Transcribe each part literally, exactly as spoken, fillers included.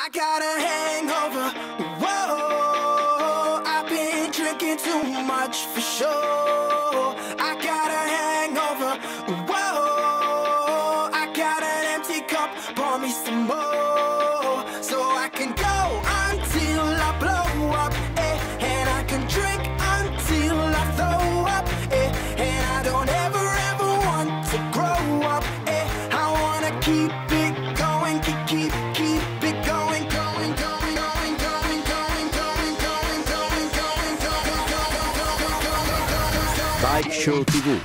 I got a hangover, whoa, I've been drinking too much for sure. I got a hangover, whoa, I got an empty cup, pour me some more. So I can go until I blow up, eh, and I can drink until I throw up, eh, and I don't ever ever want to grow up, eh, I wanna keep it going, keep, keep, keep it going, going, going, going, going, going, going, going, going, going, going, going, going. Bike Show tivù.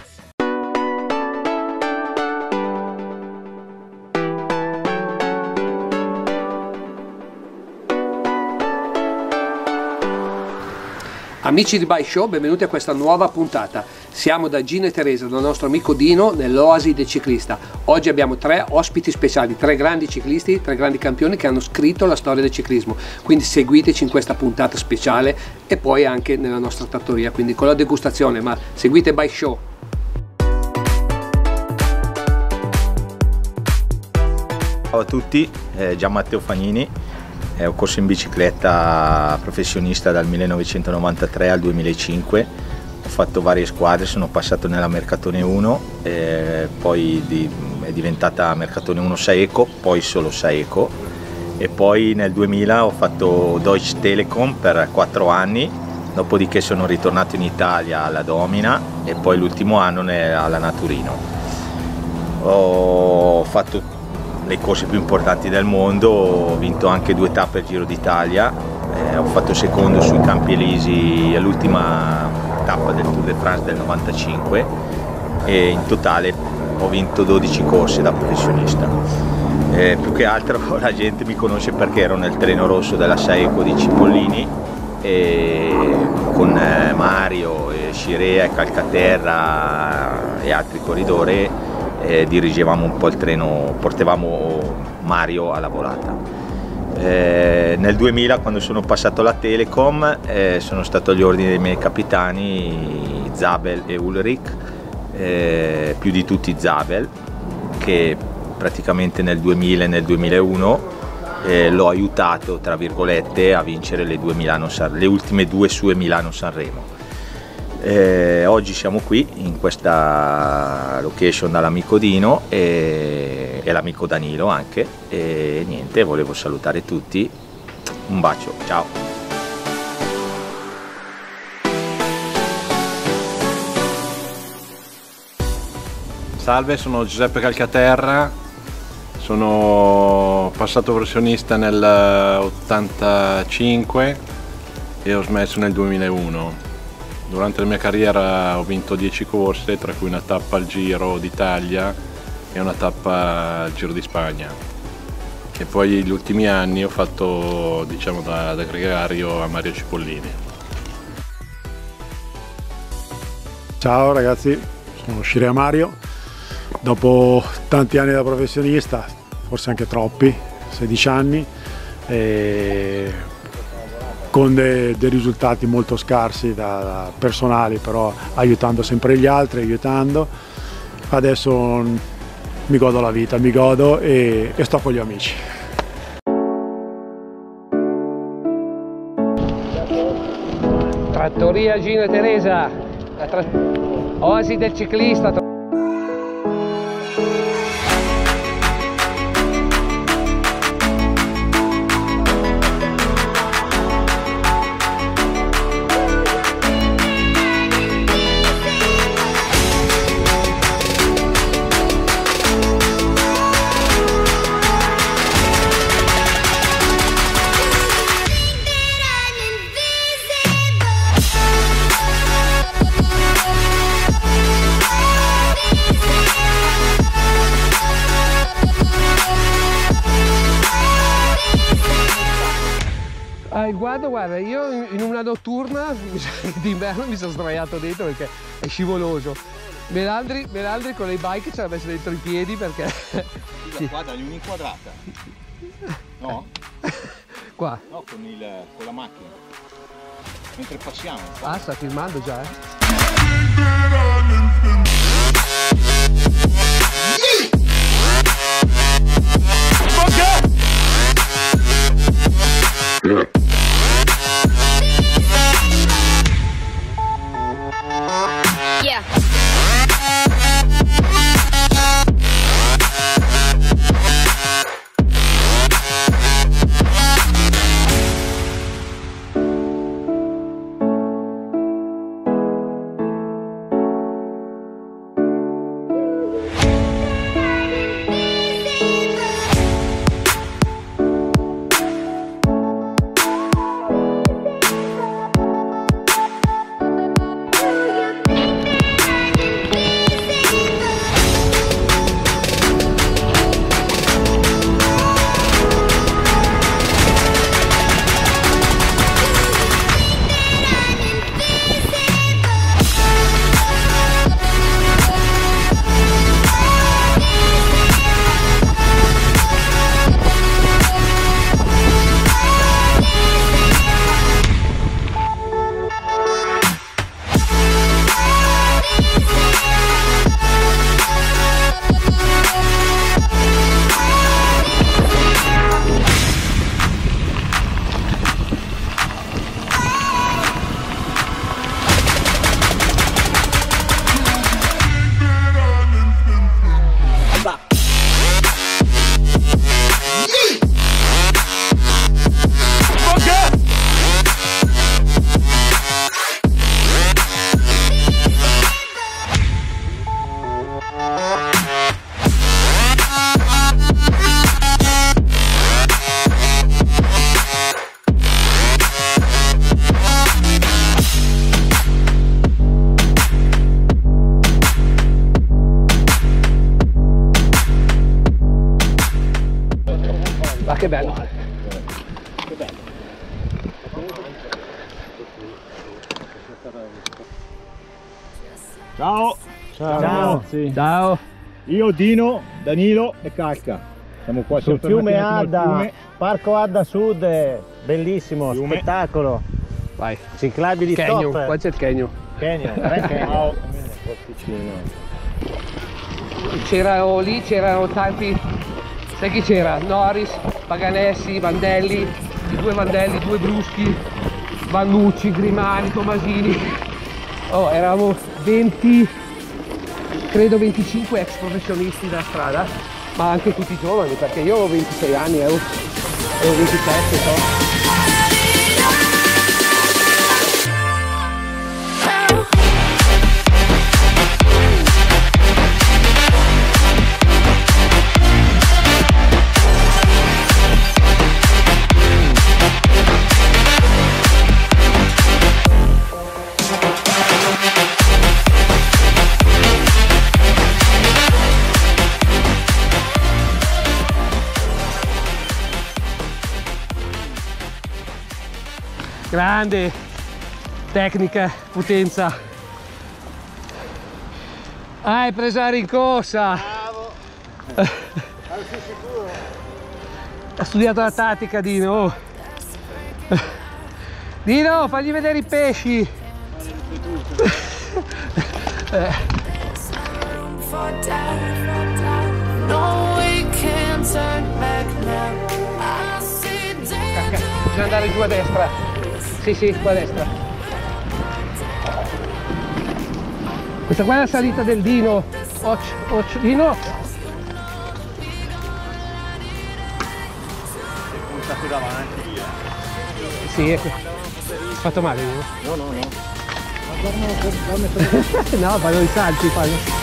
Amici di Bike Show, benvenuti a questa nuova puntata. Siamo da Gino e Teresa, dal nostro amico Dino, nell'Oasi del ciclista. Oggi abbiamo tre ospiti speciali, tre grandi ciclisti, tre grandi campioni che hanno scritto la storia del ciclismo. Quindi seguiteci in questa puntata speciale e poi anche nella nostra trattoria, quindi con la degustazione, ma seguite Bike Show. Ciao a tutti, eh, Gian Matteo Fagnini. Eh, ho corso in bicicletta professionista dal millenovecentonovantatré al duemilacinque, ho fatto varie squadre, sono passato nella Mercatone uno, eh, poi di, è diventata Mercatone uno Saeco, poi solo Saeco, e poi nel duemila ho fatto Deutsche Telekom per quattro anni, dopodiché sono ritornato in Italia alla Domina e poi l'ultimo anno alla Naturino. Ho fatto le corse più importanti del mondo, ho vinto anche due tappe al Giro d'Italia, eh, ho fatto secondo sui Campi Elisi all'ultima tappa del Tour de France del novantacinque e in totale ho vinto dodici corse da professionista. Eh, più che altro la gente mi conosce perché ero nel treno rosso della Saeco di Cipollini e con eh, Mario, e Scirea e Calcaterra e altri corridori Eh, dirigevamo un po' il treno, portavamo Mario alla volata. Eh, nel duemila, quando sono passato alla Telecom, eh, sono stato agli ordini dei miei capitani Zabel e Ulrich, eh, più di tutti Zabel, che praticamente nel duemila e nel duemilauno eh, l'ho aiutato, tra virgolette, a vincere le, due Milano, le ultime due sue Milano-Sanremo. Eh, oggi siamo qui in questa location dall'amico Dino e, e l'amico Danilo anche, e niente, volevo salutare tutti, un bacio, ciao! Salve, sono Giuseppe Calcaterra, sono passato professionista nel ottantacinque e ho smesso nel duemilauno. Durante la mia carriera ho vinto dieci corse, tra cui una tappa al Giro d'Italia e una tappa al Giro di Spagna. E poi gli ultimi anni ho fatto, diciamo, da, da gregario a Mario Cipollini. Ciao ragazzi, sono Scirea Mario. Dopo tanti anni da professionista, forse anche troppi, sedici anni, e con dei, dei risultati molto scarsi da, da personali, però aiutando sempre gli altri, aiutando. Adesso mi godo la vita, mi godo e, e sto con gli amici. Trattoria Gino e Teresa, la tra... Oasi del ciclista. Guarda, guarda, io in una notturna d'inverno mi sono sdraiato dentro perché è scivoloso. Melandri, Melandri con le bike ce l'ha messo dentro i piedi perché... Scusa, qua dagli un'inquadrata. No? Qua? No, con, il, con la macchina. Mentre passiamo. Ah, sta filmando già, eh? Okay. Yeah. Ma che bello! Che bello! Ciao! Ciao, Ciao. Ciao! Io, Dino, Danilo e Calca. Siamo qua Sul siamo fiume tornati un attimo al Adda, fiume. Parco Adda Sud, eh, bellissimo, Fiume. spettacolo, Vai! ciclabili Canyon, top, qua c'è il canyon. Canyon, tre canyon. C'erano lì, c'erano tanti, sai chi c'era? Norris, Paganessi, Vandelli, i due Vandelli, due Bruschi, Vannucci, Grimani, Tomasini. Oh, eravamo venti, credo venticinque ex professionisti da strada, ma anche tutti giovani, perché io ho ventisei anni, ero, ero ventisette, so. Grande tecnica, potenza. Ah, hai preso la rincorsa. Bravo, sei sicuro? Ha studiato la tattica, Dino. Dino, fagli vedere i pesci. Eh. Bisogna andare giù a destra. Sì, sì, qua a destra. Questa qua è la salita del Dino. Och, och, Dino. Puntato davanti. Sì, ecco. Hai fatto male, Dino? No, no, no. No, fanno i salti, fanno.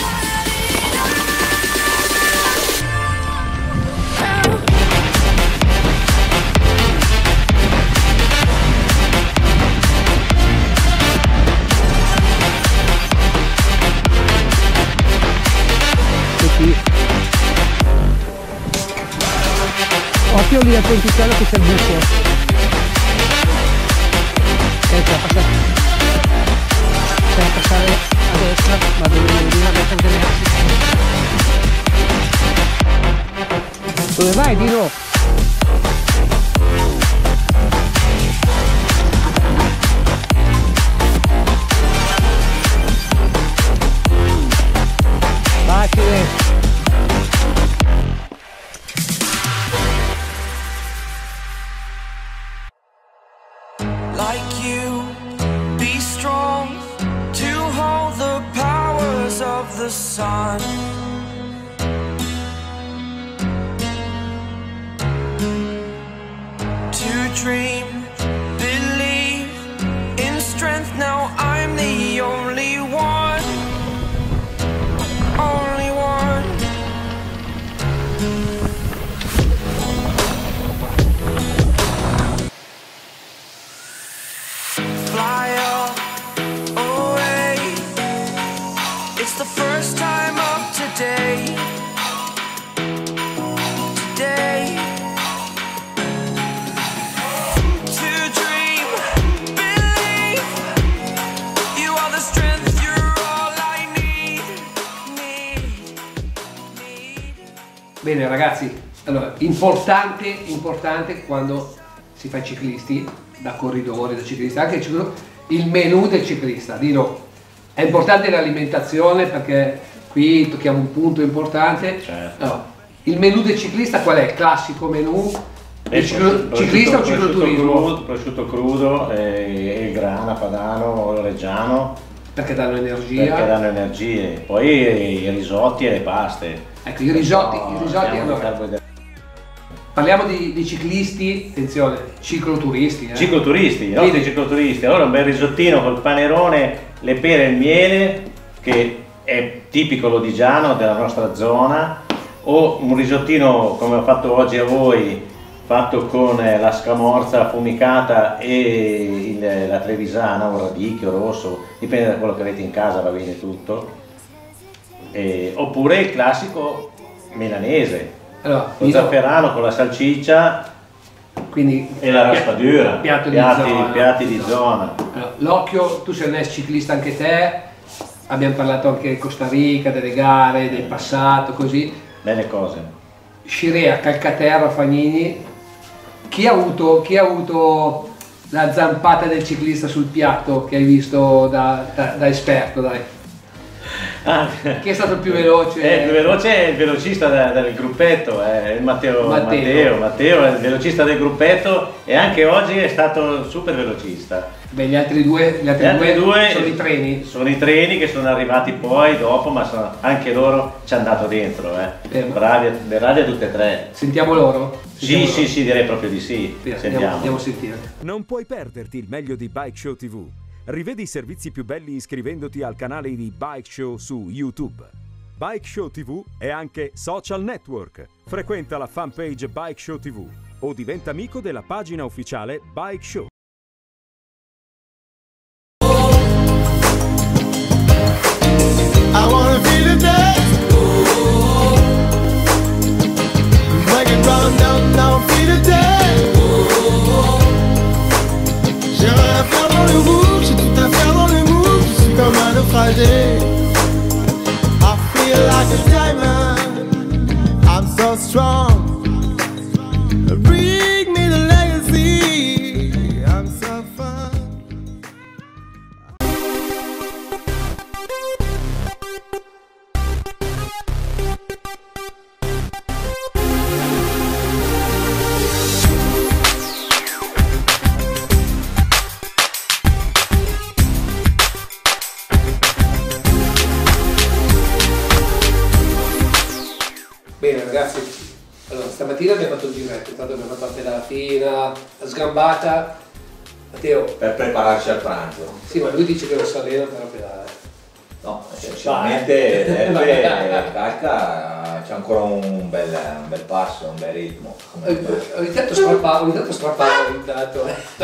Occhio lì al ponticello che c'è il buco. Ecco, passare. C'è passare a destra, ma dove devi mettere delle assi. Dove vai, Dino? like you. Be strong to hold the powers of the sun. To dream, believe in strength. Now I'm the only one, only one. Fly away. It's the first time of today. Today. To dream, believe. You are the strength, you're all I need. Need, need. Bene ragazzi, allora, importante, importante quando si fa i ciclisti, da corridori, da ciclisti, anche il, ciclo, il menù del ciclista. Dino, è importante l'alimentazione perché qui tocchiamo un punto importante. Certo. Allora, il menù del ciclista qual è? Il classico menù? Eh, Il ciclo, prosciutto- ciclista o prosciutto cicloturismo? crudo, prosciutto crudo e, e grana, padano o reggiano Perché danno energia. perché danno energie. Poi i risotti e le paste. Ecco, i risotti, No, i risotti abbiamo allora, carboidrati. parliamo di, di ciclisti, attenzione, cicloturisti. Eh. Cicloturisti, i nostri Quindi- cicloturisti. Allora un bel risottino col panerone, le pere e il miele, che è tipico lodigiano della nostra zona, o un risottino come ho fatto oggi a voi, fatto con eh, la scamorza affumicata e il- la trevisana, un radicchio rosso, dipende da quello che avete in casa, va bene tutto. E- oppure il classico milanese, Allora, con Dino, zafferano, con la salsiccia quindi e la raspadura, piatto di piatti, zona. piatti di zona. Allora, l'occhio, tu sei un ex ciclista anche te, abbiamo parlato anche di Costa Rica, delle gare, del passato, così. Belle cose. Scirea, Calcaterra, Fagnini, chi ha avuto, chi ha avuto la zampata del ciclista sul piatto che hai visto da, da- da esperto, dai? Ah, Chi è stato il più veloce? eh, il più veloce è il velocista da- del gruppetto, è il Matteo, Matteo. Matteo. Matteo è il velocista del gruppetto e anche oggi è stato super velocista. Beh, gli altri due, gli altri Gli altri due, due sono i treni. Sono i treni che sono arrivati poi dopo, ma sono- anche loro ci hanno dato dentro. Eh. Eh, ma- Bravi, bravi a tutte e tre. Sentiamo loro? Sì, Sentiamo sì, loro. sì, direi proprio di sì. Via, Sentiamo. andiamo, andiamo a sentire. Non puoi perderti il meglio di Bike Show tivù. Rivedi i servizi più belli iscrivendoti al canale di Bike Show su YouTube. Bike Show tivù è anche social network. Frequenta la fanpage Bike Show tivù o diventa amico della pagina ufficiale Bike Show. I wanna feel the dance. Make it round, down, down, feel the dance. J'ai rien à faire dans le move, j'ai tout à faire dans le move. Je suis comme un naufragé. I feel like a diamond. I'm so strong. Bring me the legacy. I'm so fun. Bene ragazzi, allora stamattina abbiamo fatto il giretto, intanto abbiamo fatto la pedalatina, la sgambata. Matteo, Per prepararci al pranzo. sì, ma lui dice che non si allena per la pedale. No, sicuramente Beppe Calca c'è ancora un bel, un bel passo, un bel ritmo. Eh, Ogni tanto strappavo, ogni tanto strappavo, ogni tanto.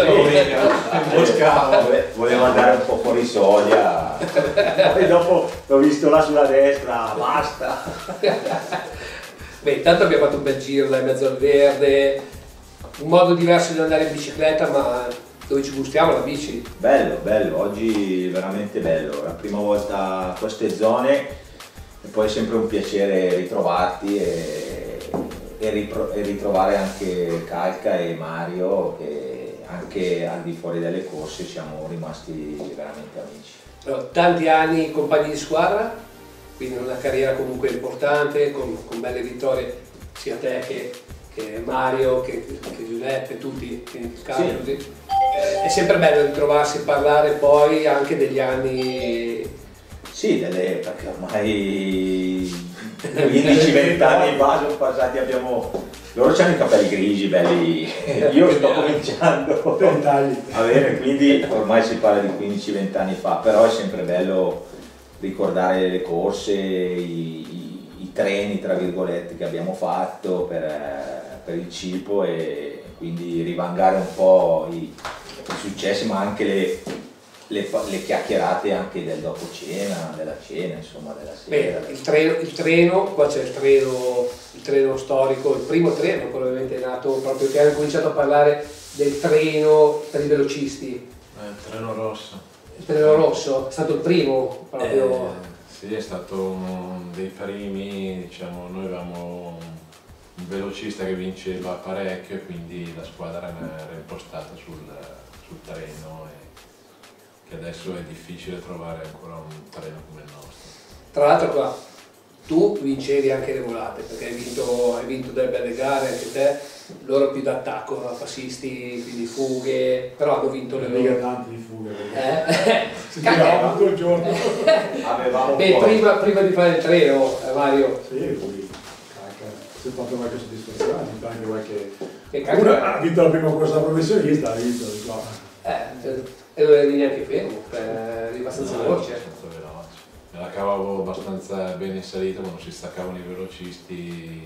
Vole- Volevo andare un po' fuori soglia. E dopo l'ho visto là sulla destra, basta. Beh, intanto abbiamo fatto un bel giro là in mezzo al verde, un modo diverso di andare in bicicletta, ma dove ci gustiamo la bici. Bello, bello, oggi veramente bello. La prima volta a queste zone e poi è sempre un piacere ritrovarti e, e, ripro- e ritrovare anche Calca e Mario, che anche al di fuori delle corse siamo rimasti veramente amici. Allora, tanti anni compagni di squadra, quindi una carriera comunque importante, con, con belle vittorie, sia te che, che Mario, che, che Giuseppe, tutti, quindi Carlo, Sì. tutti. è sempre bello ritrovarsi a parlare poi anche degli anni. Sì, delle, perché ormai quindici venti anni fa sono passati, abbiamo. Loro hanno i capelli grigi, belli. Io sto cominciando a avere, quindi ormai si parla di quindici venti anni fa, però è sempre bello ricordare le corse, i, i, i treni tra virgolette che abbiamo fatto per, per il cibo e quindi rivangare un po' i, i successi, ma anche le, le, le chiacchierate anche del dopo cena, della cena, insomma, della sera. Beh, il treno, il treno, qua c'è il treno, il treno storico, il primo treno probabilmente è nato proprio che hanno cominciato a parlare del treno per i velocisti. Eh, il treno rosso. Il treno rosso è stato il primo proprio. Eh, sì, è stato uno dei primi, diciamo, noi avevamo un velocista che vinceva parecchio e quindi la squadra era impostata sul, sul treno e che adesso è difficile trovare ancora un treno come il nostro. Tra l'altro qua tu vincevi anche le volate perché hai vinto, hai vinto delle belle gare anche te, loro più d'attacco, passisti, quindi fughe, però hanno vinto le loro. Tanti di fughe. Eh? Si tirava tutto il giorno. Avevamo Beh, prima, prima di fare il treno, eh, Mario. Sì, poi si è fatto qualche soddisfazione, ha vinto anche qualche. Che cacchio. Una ha vinto la prima corsa professionista, ha vinto di qua. Eh, e non eri neanche fermo, eri abbastanza No, veloce. abbastanza veloce. Me la cavavo abbastanza bene in salita, quando si staccavano i velocisti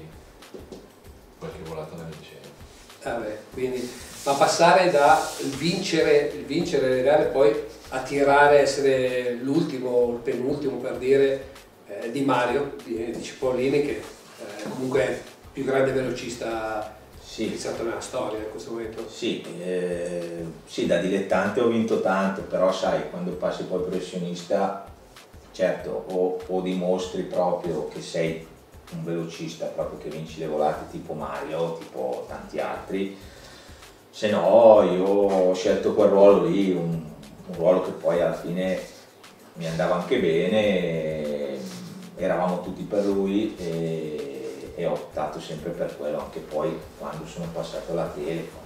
qualche volata la vincevo. Vabbè, quindi, ma passare da vincere, il vincere le gare poi a tirare, essere l'ultimo, il penultimo per dire, eh, di Mario, di, di Cipollini, che eh, comunque è il più grande velocista sì. iniziato nella storia in questo momento. Sì, eh, sì, da dilettante ho vinto tanto, però sai, quando passi poi professionista, certo, o, o dimostri proprio che sei un velocista, proprio che vinci le volate tipo Mario, tipo tanti altri, se no io ho scelto quel ruolo lì, un, un ruolo che poi alla fine mi andava anche bene, eravamo tutti per lui e, e ho optato sempre per quello, anche poi quando sono passato alla Telecom.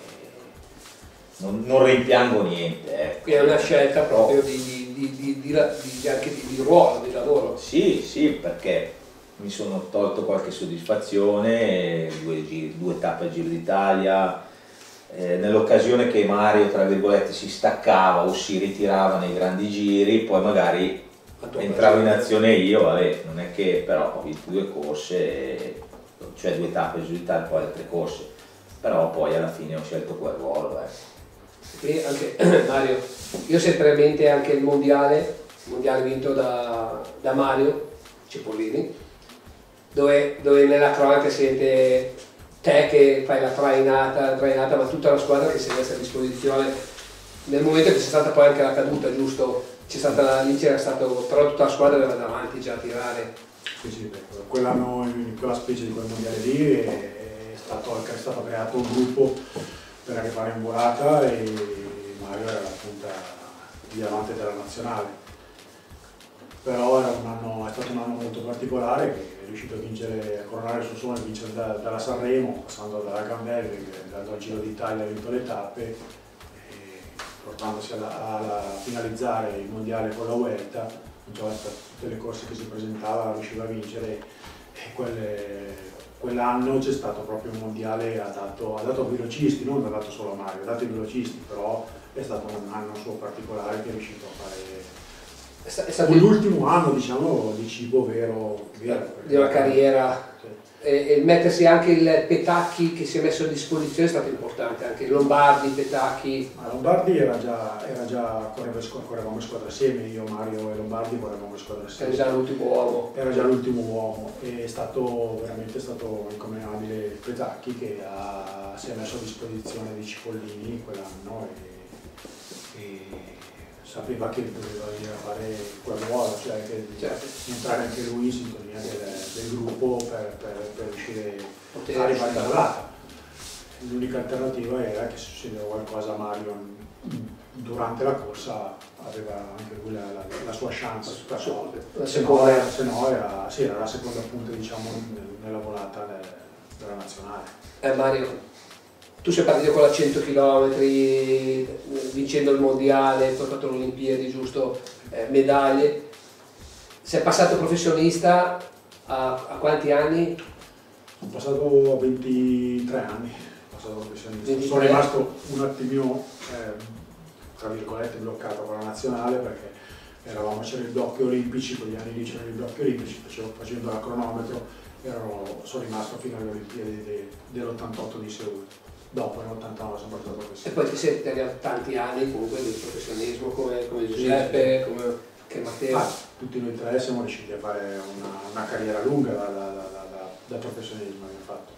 Non, non rimpiango niente. Eh. Quindi è una scelta proprio di, di, di, di, di, di, anche di, di ruolo, di lavoro. Sì, sì, perché mi sono tolto qualche soddisfazione, due, giri, due tappe al Giro d'Italia, eh, nell'occasione che Mario, tra virgolette, si staccava o si ritirava nei grandi giri, poi magari entravo in azione io, vabbè, non è che però ho vinto due corse, cioè due tappe al Giro d'Italia e poi le tre corse, però poi alla fine ho scelto quel ruolo. Eh. E anche Mario, io ho sempre in mente anche il mondiale, il mondiale vinto da, da Mario Cipollini, dove, dove nella cronaca sente te che fai la trainata, trainata, ma tutta la squadra che si è messa a disposizione nel momento che c'è stata poi anche la caduta, giusto? C'è stata la, lì c'era stato, però tutta la squadra era davanti già a tirare. Sì, sì, quell'anno in quella specie di quel mondiale lì è, è, stato, è stato creato un gruppo per anche fare in volata e Mario era la punta di diamante della nazionale. Però era un anno, è stato un anno molto particolare che è riuscito a vincere, a coronare il suo sogno, a vincere da, dalla Sanremo, passando dalla Gambelli, andando al Giro d'Italia, ha vinto le tappe, e portandosi alla, alla finalizzare il mondiale con la Vuelta, tutte le corse che si presentava riusciva a vincere e quelle, quell'anno c'è stato proprio un mondiale adatto, adatto ai velocisti, non adatto solo a Mario, adatto ai velocisti, però è stato un anno suo particolare che è riuscito a fare. È stato l'ultimo anno, diciamo, di cibo vero, vero di una carriera. Sì. E, e mettersi anche il Petacchi che si è messo a disposizione è stato importante, anche Lombardi, Petacchi. Ma Lombardi era già, era già correvamo in squadra assieme, io, Mario e Lombardi correvamo in squadra assieme. Era già l'ultimo uomo. Era già l'ultimo uomo e è stato veramente stato incommenabile Petacchi che ha, si è messo a disposizione di Cipollini quell'anno e, e sapeva che doveva venire a fare quel ruolo, cioè che certo. entrare anche lui in sintonia del, del gruppo per, per, per riuscire a arrivare in volata. L'unica alternativa era che se succedeva qualcosa a Mario durante la corsa aveva anche lui la, la, la sua chance, la sua, la se, no era, se no era, sì, era la seconda punta, diciamo, nella volata della nazionale. Eh Mario, tu sei partito con la cento chilometri, vincendo il mondiale, poi hai fatto le Olimpiadi, giusto, eh, medaglie. Sei passato professionista a, a quanti anni? Sono passato a ventitré anni, passato professionista. ventitré. Sono rimasto un attimino, eh, tra virgolette, bloccato con la nazionale perché eravamo, c'erano i blocchi olimpici, quegli anni lì c'erano i blocchi olimpici, facevo, facendo la cronometro, ero, sono rimasto fino alle Olimpiadi de, dell'ottantotto di Seul. Dopo nell'ottantanove sono passato professionista. E poi ti sei tagliato tanti anni comunque di professionismo come, come Giuseppe, come che Matteo. Ah, tutti noi tre siamo riusciti a fare una, una carriera lunga da, da, da, da, da professionismo abbiamo fatto.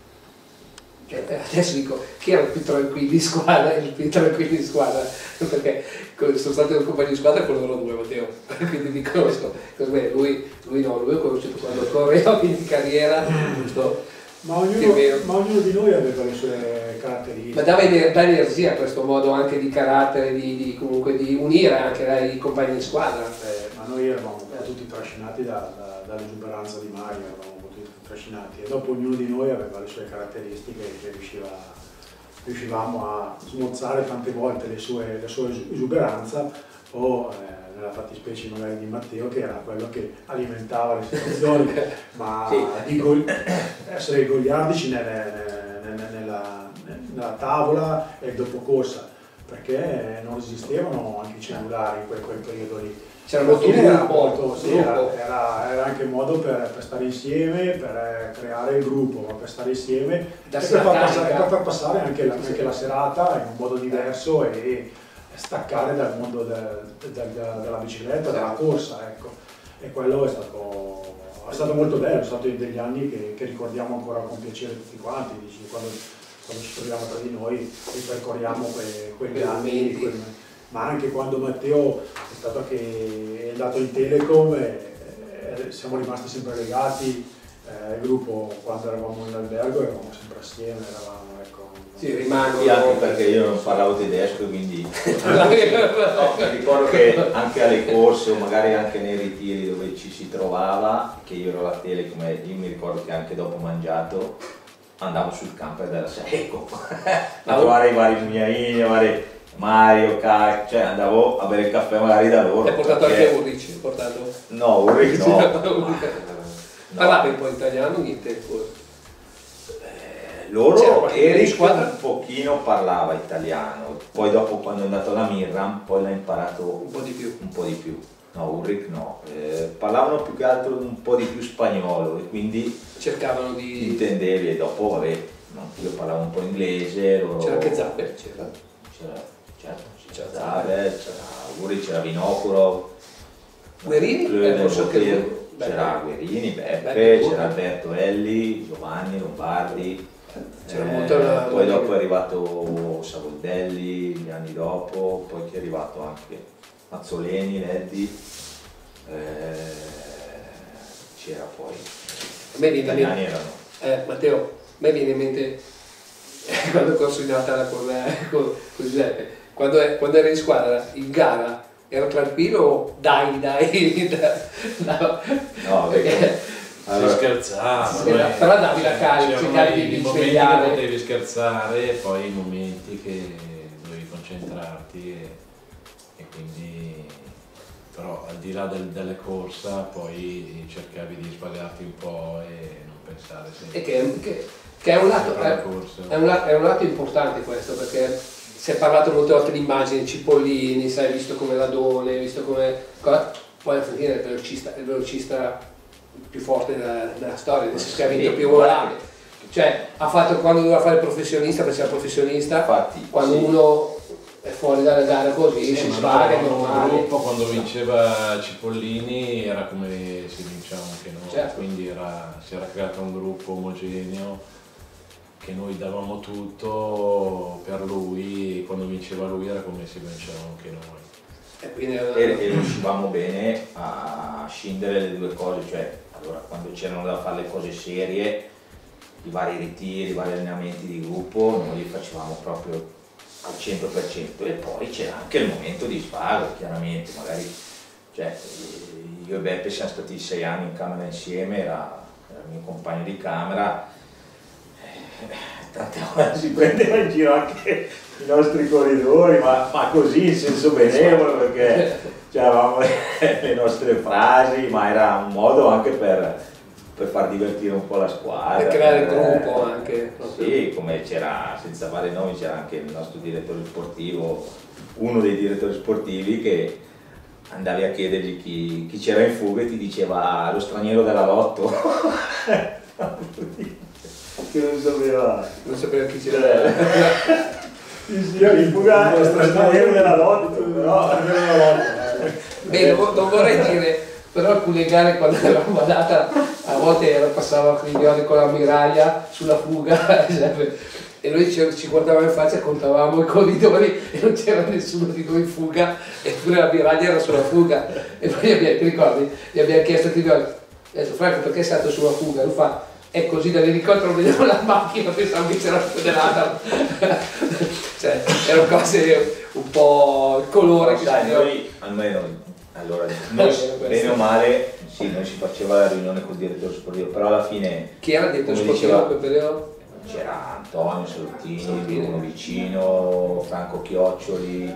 Cioè, adesso dico, chi era il più tranquillo di squadra? Il più tranquillo di squadra, perché sono stato un compagno di squadra con loro due, Matteo, quindi ti conosco. Beh, lui, lui no, lui ho conosciuto quando correva, quindi di carriera, giusto? Ma ognuno, ma ognuno di noi aveva le sue caratteristiche. Ma dava energia questo modo anche di carattere, di, di, comunque di unire anche i compagni di squadra. Eh, ma noi eravamo tutti trascinati da, da, dall'esuberanza di Mario, eravamo tutti trascinati e dopo ognuno di noi aveva le sue caratteristiche che riusciva, riuscivamo a smorzare tante volte le sue, la sua esuberanza o eh, nella fattispecie magari di Matteo che era quello che alimentava le situazioni, ma sì. di gol, essere goliardici nelle, nelle, nella, nella tavola e dopo corsa, perché non esistevano anche i cellulari in quel, quel periodo lì. C'era molto era, gruppo, molto, sì, era, era, era anche un modo per, per stare insieme, per creare il gruppo, ma per stare insieme e per far, passare, per far passare anche la, anche la serata in un modo diverso e staccare dal mondo del, del, della bicicletta, della corsa, ecco. E quello è stato, è stato molto bello, sono stati degli anni che, che ricordiamo ancora con piacere tutti quanti, dici, quando, quando ci troviamo tra di noi ripercorriamo que, quegli anni, quegli, ma anche quando Matteo è stato che è andato in Telecom e, e siamo rimasti sempre legati, eh, il gruppo quando eravamo in albergo eravamo sempre assieme, eravamo, ecco. Sì, rimango. Sì, anche perché io non parlavo tedesco, quindi no, mi ricordo che anche alle corse o magari anche nei ritiri dove ci si trovava, che io ero alla Telecom e io mi ricordo che anche dopo mangiato andavo sul camper della Seco a trovare i vari Mugnaini, vari Mario, Car, cioè andavo a bere il caffè magari da loro. Hai portato perché... anche Ulrich? Portato? No, Ulrich no. no. Parlava un po' italiano, niente. Loro, Eric un pochino parlava italiano, poi dopo quando è andato alla Mirram poi l'ha imparato un po' di più. Un po' di più. No, Ulrich no, eh, parlavano più che altro un po' di più spagnolo e quindi cercavano di... intendevi e dopo vabbè, no, io parlavo un po' inglese. Loro... C'era anche Zabber, c'era. C'era, certo, c'era Zabber, c'era Ulrich, c'era Vinokurov. Guerini? Eh, c'era Guerini, Beppe, c'era Alberto Elli, Giovanni, Lombardi. Eh, la... poi dopo è arrivato Savoldelli gli anni dopo, poi che è arrivato anche Mazzoleni, Leddi, eh, c'era poi a me viene in mente, eh, Matteo, a me viene in mente quando ho corso in Natale con, con, con Giuseppe, quando, è, quando ero in squadra, in gara, ero tranquillo, dai dai, no, no perché allora, si scherzava, sì, noi, però davi la carica, cercavi di svegliare. Potevi scherzare e poi i momenti che dovevi concentrarti e, e quindi però al di là del, delle corsa poi cercavi di sbagliarti un po' e non pensare sempre. E che, che, che è, un lato, è, è, un, è un lato importante questo, perché si è parlato molte volte di immagini, Cipollini, sai, visto come Radone, visto come... poi alla fine è il velocista, il velocista più forte della, della storia, del si è vinto più volare, cioè ha fatto quando doveva fare il professionista, perché era professionista, infatti, quando sì. Uno è fuori dalle gare così, sì, si sbaga, è normale. Il gruppo quando vinceva Cipollini era come si vinceva anche noi, certo. Quindi era, si era creato un gruppo omogeneo che noi davamo tutto per lui, e quando vinceva lui era come se vincevamo anche noi. E, e riuscivamo bene a scindere le due cose, cioè allora quando c'erano da fare le cose serie, i vari ritiri, i vari allenamenti di gruppo, noi li facevamo proprio al cento per cento e poi c'era anche il momento di svago, chiaramente, magari, cioè io e Beppe siamo stati sei anni in camera insieme, era, era il mio compagno di camera, eh, tante volte si prendeva in giro anche i nostri corridori, ma, ma così in senso benevolo, perché avevamo le nostre frasi, ma era un modo anche per, per far divertire un po' la squadra. Per creare il per, gruppo anche. Sì, come c'era, senza fare nomi, c'era anche il nostro direttore sportivo, uno dei direttori sportivi che andavi a chiedergli chi, chi c'era in fuga e ti diceva lo straniero della Lotto. Che non sapeva. Non sapeva chi c'era. In fuga lo straniero della Lotto, però. Beh, non vorrei dire, però alcune gare quando eravamo andata, a volte passava Crignoli con l'ammiraglia sulla fuga, e noi ci, ci guardavamo in faccia, contavamo i corridori e non c'era nessuno di noi in fuga, eppure l'ammiraglia era sulla fuga. E poi abbiamo, ti ricordi, gli abbiamo chiesto a Crignoli, ha detto Franco perché sei stato sulla fuga? Lui fa, è così, dall'elicottero vedevo la macchina, pensavo che c'era pedalata. Cioè, erano cose un po' il colore no, che sai, si noi almeno allora noi, bene o male sì, noi si faceva la riunione col direttore sportivo, però alla fine chi era il direttore sportivo in quel periodo? C'era Antonio Salottini, Bruno Vicino, Franco Chioccioli,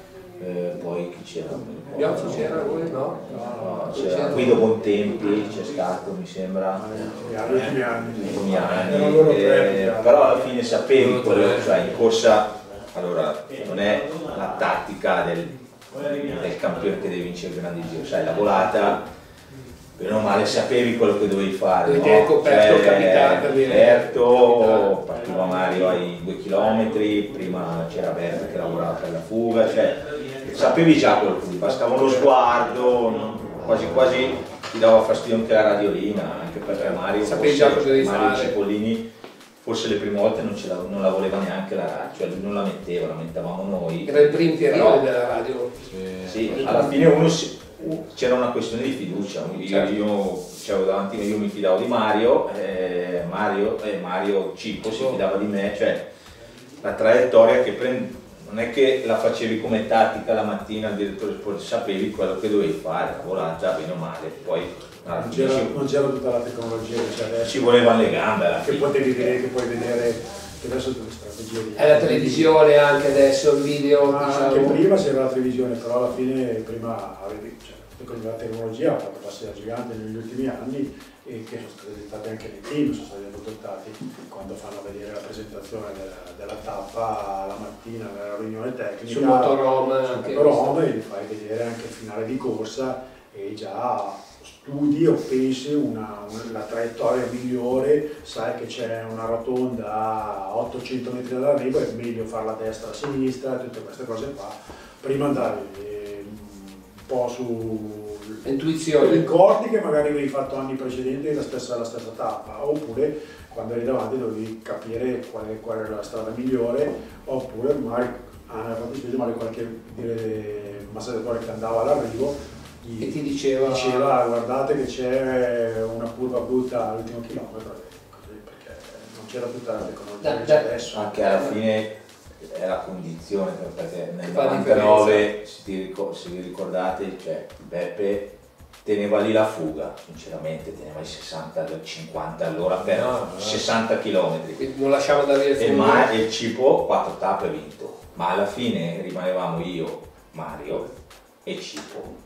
eh, poi chi c'era? Bioccio c'era voi? No? No, c'era Guido Bontempi, c'è stato mi sembra negli ultimi anni, negli ultimi anni, eh, però alla fine sapevi quello, cioè in corsa, allora non è la tattica del, del campione che deve vincere il grande giro, sai, la volata, bene o male sapevi quello che dovevi fare, dovevi no? coperto, Cioè, capitato, coperto, partiva Mario ai due chilometri, prima c'era Berta che lavorava per la fuga, cioè sapevi già quello che ti bastava uno sguardo, quasi quasi ti dava fastidio anche la radiolina, anche perché Mario, sapevi già cosa devi Mario fare. Cipollini forse le prime volte non, ce la, non la voleva neanche la radio, cioè lui non la metteva, la mettevamo noi. Era il primo periodo della radio. Sì, sì, alla fine uno si, c'era una questione di fiducia, io, certo. io c'avevo davanti, io mi fidavo di Mario, eh, Mario, eh, Mario Cippo si fidava di me, cioè la traiettoria che prendi, non è che la facevi come tattica la mattina al direttore sportivo, sapevi quello che dovevi fare, la volata bene o male, poi non c'era, non c'era tutta la tecnologia che c'è adesso, ci volevano le gambe alla che fine. potevi vedere, che puoi vedere, che adesso tutte le strategie di... È la televisione anche adesso, il video, ma diciamo. anche prima c'era la televisione, però alla fine prima avevi, cioè, con la tecnologia ha fatto passi da gigante negli ultimi anni e che sono stati diventati anche nei team, sono stati adottati quando fanno vedere la presentazione della, della tappa la mattina nella riunione tecnica sul motorhome, sul anche motorhome, e gli fai vedere anche il finale di corsa e già studi o pensi una, una, la traiettoria migliore, sai che c'è una rotonda a ottocento metri dall'arrivo, è meglio farla a destra, a sinistra, tutte queste cose qua. Prima andavi eh, un po' su intuizione, ricordi che magari avevi fatto anni precedenti la stessa, la stessa tappa, oppure quando eri davanti dovevi capire qual, è, qual era la strada migliore, oppure magari hanno fatto specie magari qualche dire, massaggiatore che andava all'arrivo e ti diceva, diceva guardate che c'è una curva brutta all'ultimo chilometro, così, perché non c'era tutta la tecnologia da, che c'è da, adesso. Anche alla fine è la condizione, perché nel fa novantanove, se, ti ricor- se vi ricordate, cioè Beppe teneva lì la fuga, sinceramente teneva i sessanta cinquanta all'ora per no, no. sessanta chilometri. Quindi non lasciava andare via il e, fuga. ma, e il Cipo quattro tappe ha vinto, ma alla fine rimanevamo io, Mario e Cipo.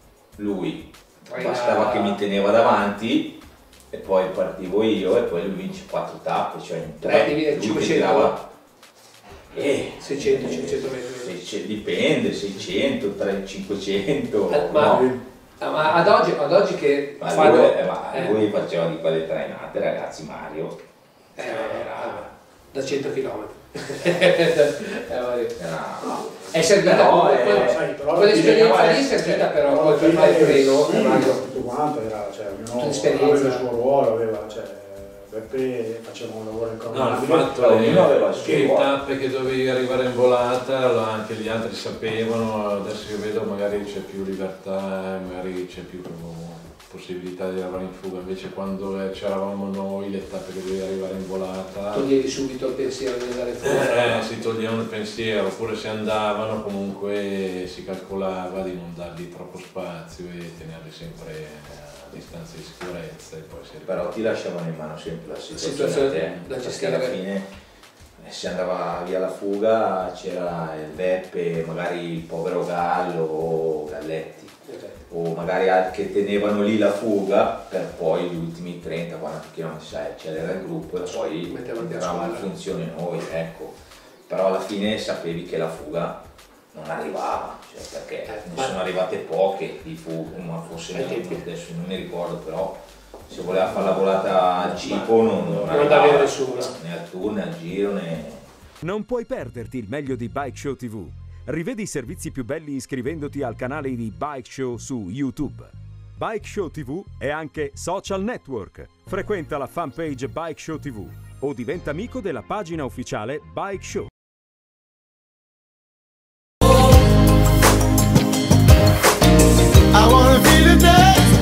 Lui bastava che mi teneva davanti e poi partivo io e poi lui vince quattro tappe, cioè in tre lui cinquecento tirava eh, seicento cinquecento metri, se, dipende, seicento, trecento, cinquecento, eh, ma, no. ma ad oggi, ad oggi che ma fanno, lui, eh, ma eh, lui faceva di quelle trainate, ragazzi. Mario eh, era da cento chilometri. eh, era è servita però, comunque, eh, sai, però quell'esperienza lì è servita però poi per fare il freno, sì, eh, Mario. tutto quanto era, cioè, ognuno l'esperienza. aveva il suo ruolo, aveva, cioè, Beppe faceva un lavoro No, il incrollabile. fatto ognuno aveva il è suo che le ruolo. tappe che dovevi arrivare in volata lo- anche gli altri sapevano, adesso io vedo magari c'è più libertà, magari c'è più possibilità di arrivare in fuga, invece quando eh, c'eravamo noi le tappe che dovevi arrivare in volata Toglievi subito il pensiero di andare fuori. eh, si toglievano il pensiero, oppure se andavano comunque si calcolava di non dargli troppo spazio e tenerli sempre a distanza di sicurezza e poi si però ti lasciavano in mano sempre la situazione, Situazione a te, da perché gestire. alla fine se andava via la fuga c'era il Beppe, magari il povero Gallo o Galletti, o magari altri che tenevano lì la fuga per poi gli ultimi trenta quaranta chilometri, sai, c'era il gruppo e poi entravamo in funzione noi, ecco. Però alla fine sapevi che la fuga non arrivava, cioè perché eh, ne sono arrivate poche di fuga, ma forse adesso non mi ricordo, però se voleva fare la volata al Cipo non, non arrivava nessuno, né al tour né al giro né... Non puoi perderti il meglio di Bike Show tivù. Rivedi i servizi più belli iscrivendoti al canale di Bike Show su YouTube. Bike Show tivù è anche social network. Frequenta la fanpage Bike Show tivù o diventa amico della pagina ufficiale Bike Show. I wanna feel the dance.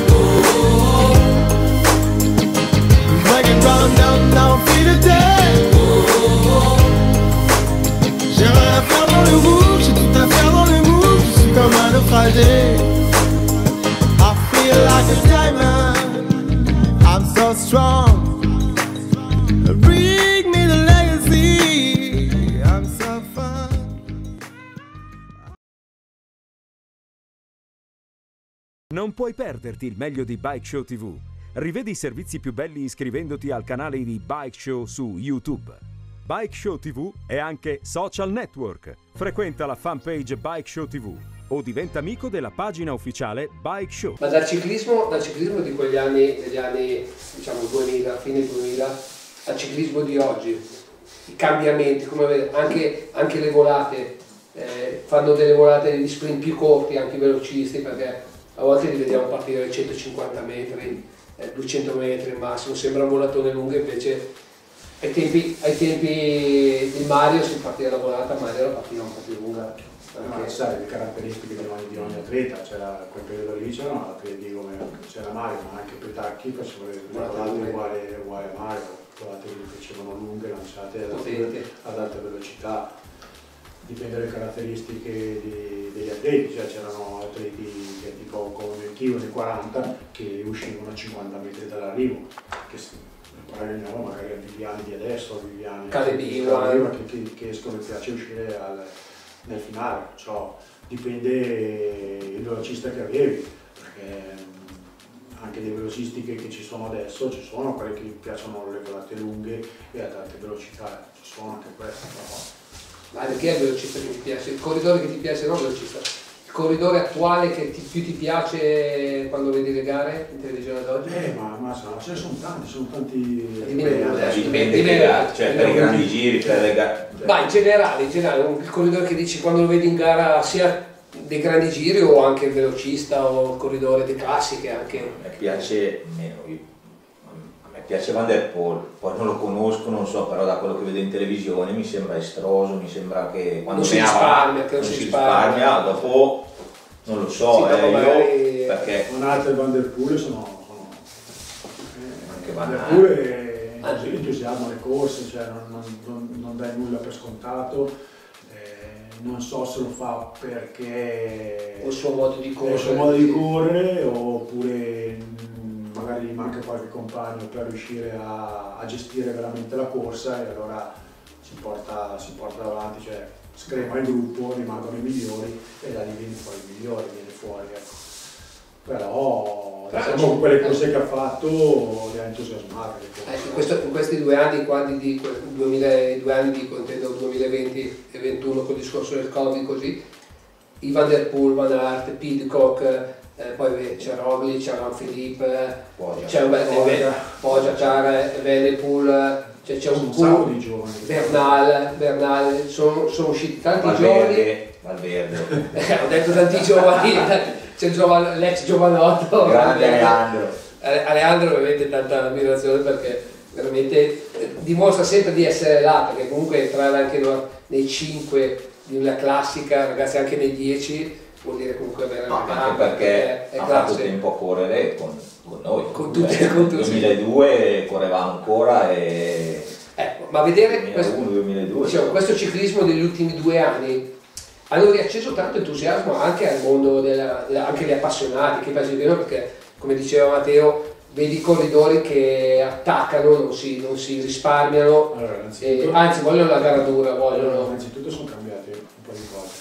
Make it round, down, down, feel the dance. J'ai rien à faire dans le rouge, j'ai tout à faire dans le move. Je suis comme un naufragé. I feel like a diamond. I'm so strong. Bring me the legacy. I'm so fun. Non puoi perderti il meglio di Bike Show tivù. Rivedi i servizi più belli iscrivendoti al canale di Bike Show su YouTube. Bike Show tivù è anche social network. Frequenta la fanpage Bike Show tivù o diventa amico della pagina ufficiale Bike Show. Ma dal ciclismo, dal ciclismo di quegli anni, degli anni diciamo duemila, fine duemila, al ciclismo di oggi, i cambiamenti, come anche, anche le volate, eh, fanno delle volate di sprint più corti, anche i velocisti, perché a volte li vediamo partire ai centocinquanta metri, eh, duecento metri al massimo, sembra un volatone lungo, invece ai tempi, ai tempi di Mario si partiva la volata, Mario la partiva un po' più lunga. Ma sai, le caratteristiche di ogni, di ogni atleta, c'era quel periodo lì, c'erano atleti come c'era Mario, ma anche Petacchi facevano le volate uguali, uguali a Mario, volate che facevano lunghe, lanciate ad alte, ad alta velocità. Dipende dalle caratteristiche di, degli atleti, cioè c'erano atleti che tipo come Chio nei quaranta che uscivano a cinquanta metri dall'arrivo, che paragoniamo magari a Viviani di adesso, a Viviani che, che, che escono e piace uscire al, nel finale, cioè, dipende il velocista che avevi, perché anche dei velocisti che, che ci sono adesso, ci sono quelli che piacciono le volate lunghe e ad alte velocità, ci sono anche queste, però. Ma perché è il velocista che ti piace? Il corridore che ti piace, non il velocista? Il corridore attuale che ti, più ti piace quando vedi le gare in televisione d'oggi? Eh, ma, ma ce ne sono tanti, sono tanti... Dipende che gara, cioè per i grandi giri, per le gare... Ma in generale, in generale, il corridore che dici quando lo vedi in gara sia dei grandi giri o anche il velocista o il corridore di classiche anche... A me piace meno, mi piace Van der Poel, poi non lo conosco, non so, però da quello che vedo in televisione mi sembra estroso, mi sembra che quando non si risparmia, non si risparmia, dopo non lo so, sì, eh, magari... io perché... Con altri Van der Poel sono... sono... Anche Van der Poel è così, entusiasma le corse, cioè non, non, non dai nulla per scontato, eh, non so se lo fa perché... O il suo modo di correre. Il suo modo di correre, oppure... magari gli manca qualche compagno per riuscire a, a gestire veramente la corsa e allora si porta, si porta avanti, cioè screma il gruppo, rimangono i migliori e da lì viene fuori il migliore, viene fuori, ecco. Però diciamo, con quelle corse che ha fatto li ha entusiasmati. Eh, in, questo, in questi due anni qua di, di duemila, due anni di intendo duemilaventi e ventuno con il discorso del Covid così, i Van der Poel, Van Aert, Pidcock, Eh, poi c'è Roglic, c'è Alaphilippe, c'è un Pogacar, Evenepoel, c'è un sacco di giovani. Bernal, Bernal, sono, sono usciti tanti Valverde, Valverde. Eh, ho detto tanti giovani, c'è l'ex giovanotto. Grande Alejandro. Alejandro ovviamente tanta ammirazione perché veramente dimostra sempre di essere là, perché comunque entrare anche nei cinque di una classica, ragazzi anche nei dieci, vuol dire comunque avere no, una anche perché è ha classe. fatto tempo a correre con, con noi con tutti, con tutti. Nel duemiladue correva ancora e ecco, ma vedere duemilauno, questo, duemiladue, diciamo, questo ciclismo degli ultimi due anni hanno riacceso tanto entusiasmo anche al mondo della, della, anche gli appassionati che piace di meno, perché come diceva Matteo vedi i corridori che attaccano, non si, non si risparmiano, Allora, e, anzi vogliono la gara dura, vogliono... Allora, innanzitutto sono cambiati un po' di cose.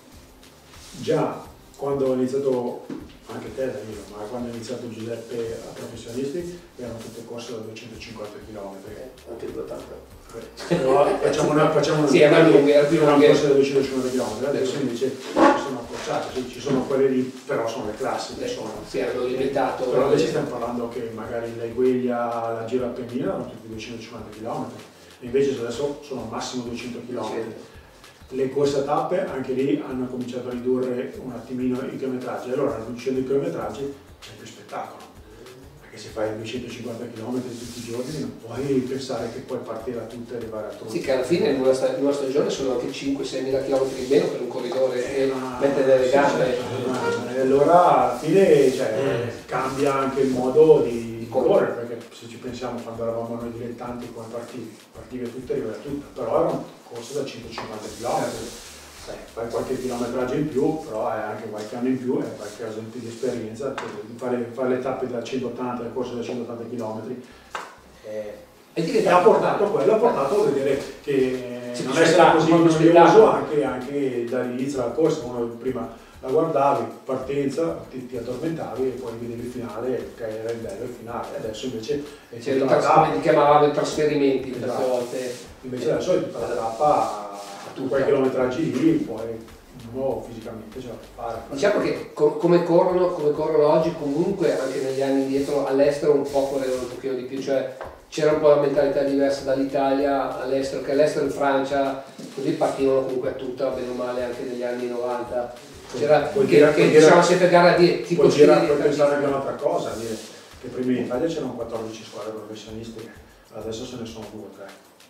Già quando ho iniziato, anche te Danilo, ma quando ho iniziato Giuseppe a professionisti erano tutte corse da duecentocinquanta chilometri. Anche due tappe. Però facciamo una, facciamo una, sì, era lunga, era più una lunga. corsa da duecentocinquanta chilometri, adesso invece ci sono accorciate, sì, ci sono quelle lì, però sono le classiche. Sono. Sì, hanno limitato. Però invece stiamo parlando che magari l'Egueglia, la Giro Appennina erano tutti duecentocinquanta chilometri, e invece adesso sono massimo duecento chilometri. Le corse a tappe anche lì hanno cominciato a ridurre un attimino i chilometraggi, allora riducendo i chilometraggi c'è più spettacolo, perché se fai duecentocinquanta chilometri tutti i giorni non puoi pensare che puoi partire a tutte e arrivare a tutte. Sì, che alla fine in una, sta in una stagione sono anche cinque sei mila chilometri in meno per un corridore e Ma, mette delle gambe. E allora alla fine cioè, mm. cambia anche il modo di, di correre, perché se ci pensiamo quando eravamo noi dilettanti come partivi, partivi a tutte e arrivavi a tutte, però erano corse da centocinquanta chilometri, eh, fai qualche chilometraggio in più, però hai anche qualche anno in più e qualche anno di esperienza, fare, fare le tappe da centottanta, le corse da centottanta chilometri. Eh, e ha portato quello, ha portato a vedere che sì, non essere così noioso anche, anche dall'inizio della corsa. Uno prima la guardavi, partenza, ti, ti addormentavi e poi vedevi il finale, che era il bello il finale. Adesso invece è cioè, come li chiamavamo i trasferimenti, esatto. tante volte. Invece adesso è tutta la tappa, tu quei chilometraggi lì, poi uno fisicamente ce la può fare. Diciamo che com come, corrono, come corrono oggi, comunque anche negli anni indietro all'estero un po' correvano un pochino di più, cioè c'era un po' la mentalità diversa dall'Italia all'estero, che all'estero in Francia così partivano comunque a tutta, bene o male, anche negli anni novanta. C'era che, dire, che diciamo sempre gara di tipo puoi girare, puoi pensare anche a un'altra cosa, dire che prima in Italia c'erano quattordici squadre professionistiche, adesso se ne sono due o tre.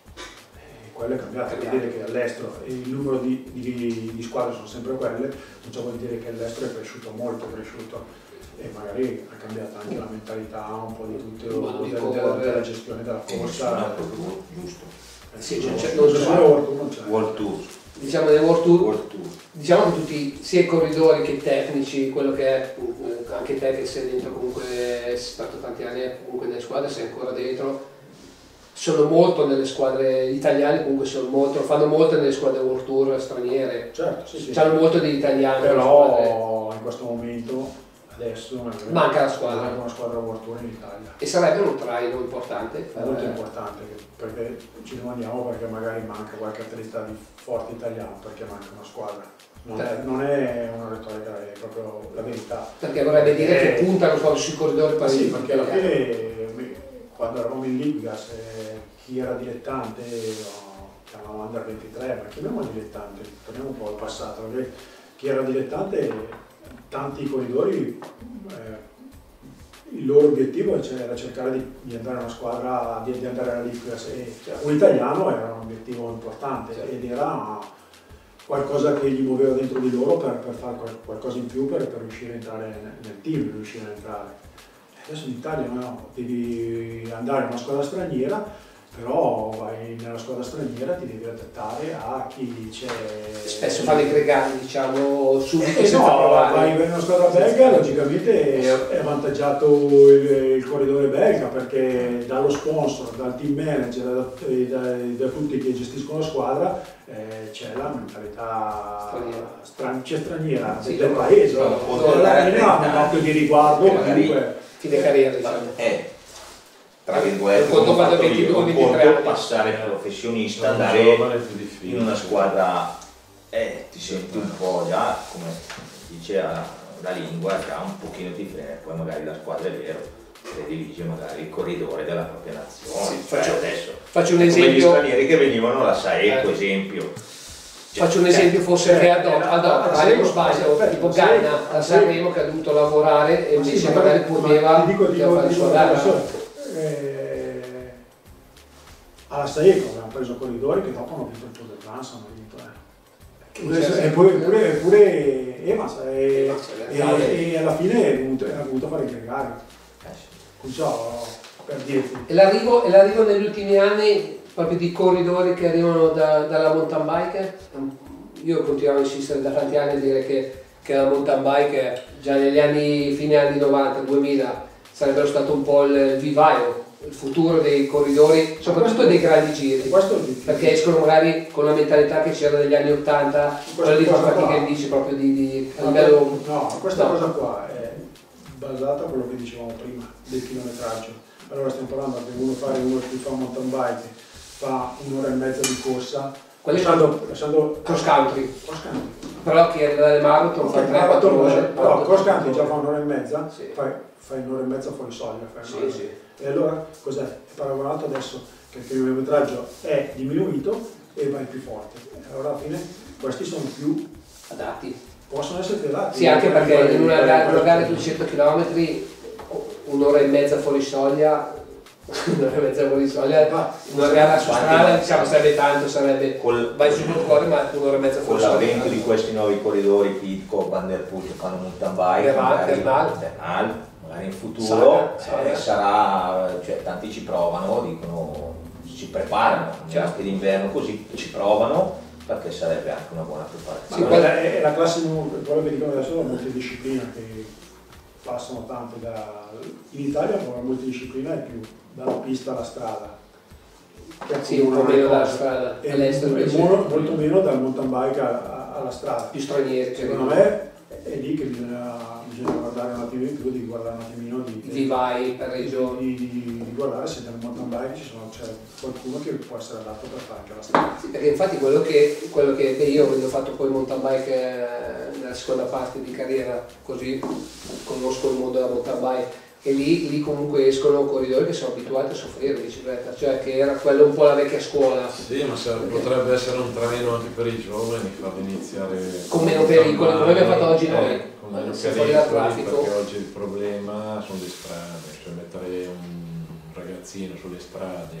E quello è cambiato, vuol dire che all'estero il numero di, di, di squadre sono sempre quelle, non ciò vuol dire che all'estero è cresciuto molto, è cresciuto. E magari ha cambiato anche la mentalità un po' di tutto, di della, della, della gestione della corsa. Giusto. Eh sì, c'è non c'è World Tour. Diciamo dei World Tour, World Tour, diciamo che tutti, sia i corridori che i tecnici, quello che è, anche te che sei dentro comunque, sei stato tanti anni comunque nelle squadre, sei ancora dentro, sono molto nelle squadre italiane, comunque sono molto, fanno molto nelle squadre World Tour straniere. Certo, sì, sì. C'hanno molto di italiani. Però in questo momento adesso manca la squadra, manca una squadra World Tour in Italia. E sarebbe un traino importante? È molto importante, perché ci domandiamo perché magari manca qualche atleta di forte italiano, perché manca una squadra. Non è, non è una retorica, è proprio la verità. Perché vorrebbe dire eh, che puntano proprio sui corridori per sì, perché alla fine quando eravamo in Ligas eh, chi era dilettante, no, chiamavamo Under ventitré, ma chiamiamo dilettante, torniamo un po' al passato, perché chi era dilettante tanti corridori, eh, il loro obiettivo era cercare di, di andare a una squadra, di, di andare alla Ligas, e un italiano era un obiettivo importante ed era qualcosa che gli muoveva dentro di loro per, per fare qualcosa in più per, per riuscire a entrare nel, nel team, riuscire a entrare. Adesso in Italia no, devi andare in una squadra straniera, però vai nella squadra straniera, ti devi adattare a chi c'è. Spesso fa le gregali, diciamo, subito eh, senza no, provare. Vai in una squadra belga, logicamente è avvantaggiato il, il corridore belga, perché dallo sponsor, dal team manager, da, da, da tutti che gestiscono la squadra, eh, c'è la mentalità straniera, c'è straniera sì, del paese. Alla fine ha un occhio di riguardo, comunque. Fine carriera, diciamo. Eh. Tra virgolette, un conto passare professionista, andare in una squadra, eh, ti senti un po' già, come dice la, la lingua, già un pochino ti frega, poi magari la squadra è vero, predilige magari il corridore della propria nazione. Sì, cioè faccio, adesso, faccio un esempio. Come gli stranieri che venivano alla Saeco, eh. esempio. Cioè, faccio un esempio, forse che ad hoc, Sanremo sbaglio, tipo Gaina a Sanremo che ha dovuto lavorare e invece sì, magari poteva fare il suo gara. Eh, alla Saeco abbiamo preso corridori che dopo hanno vinto il Tour de France, hanno vinto eh. e pure, pure, pure Evans e, e, e alla fine è venuto, è venuto a fare il gregari, non so, per dirti. E l'arrivo negli ultimi anni proprio di corridori che arrivano da, dalla mountain bike, io continuo a insistere da tanti anni a dire che, che la mountain bike già negli anni, fine anni novanta, duemila, sarebbero stato un po' il vivaio, il futuro dei corridori, soprattutto dei grandi giri, perché escono magari con la mentalità che c'era negli anni ottanta, quella di fatti che dici proprio di, di a livello... No, questa no. cosa qua è basata a quello che dicevamo prima, del chilometraggio. Allora stiamo parlando che uno fa, uno che fa mountain bike, fa un'ora e mezza di corsa, lasciando, lasciando cross country. cross country. Però chi arriva dalle marathon Okay, fa tre quattro ore. Però cross country già fa un'ora e mezza, sì. fai, fai un'ora e mezza fuori soglia. Fai Sì, sì. E allora cos'è? È paragonato adesso che il chilometraggio è diminuito e vai più forte. Allora alla fine questi sono più adatti. Possono essere più adatti. Sì, anche perché in una gara, una gara di duecento chilometri, un'ora e mezza fuori soglia, un'ora e mezza fuori soglia, una gara su strada diciamo sarebbe tanto, sarebbe Col, vai sul tuo cuore ma un'ora e mezza fuori con soglia. l'avvento di questi nuovi corridori, Pitco, Van der Poel che fanno mountain bike, Bernal, magari, Bernal. Bernal, magari in futuro Saga, eh, Saga. sarà, cioè tanti ci provano, dicono, ci preparano, Certo. d'inverno così ci provano perché sarebbe anche una buona preparazione. Sì, quella è, è la classe, quello che dicono adesso, la multidisciplina che passano tanto da... In Italia la multidisciplina è più dalla pista alla strada. Che Sì, un po' meno dalla strada, e all'estero e invece. molto, molto meno dal mountain bike a- a- alla strada. Più stranieri. Secondo me è lì che bisogna, bisogna guardare un attimo di più, di guardare un attimino di... I vivai per regioni. Di, di, di guardare se nel mountain bike ci sono, c'è qualcuno che può essere adatto per fare anche la strada. Sì, perché infatti quello che, quello che beh, io avendo fatto poi mountain bike eh, nella seconda parte di carriera, così conosco il mondo della mountain bike, e lì, lì comunque escono corridori che sono abituati a soffrire di bicicletta, cioè che era quello un po' la vecchia scuola. Sì, ma se, potrebbe essere un traino anche per i giovani, farli iniziare con meno pericoli, come abbiamo fatto oggi noi, eh, con meno se fuori dal pericoli, traffico. perché oggi il problema sono le strade, cioè mettere un ragazzino sulle strade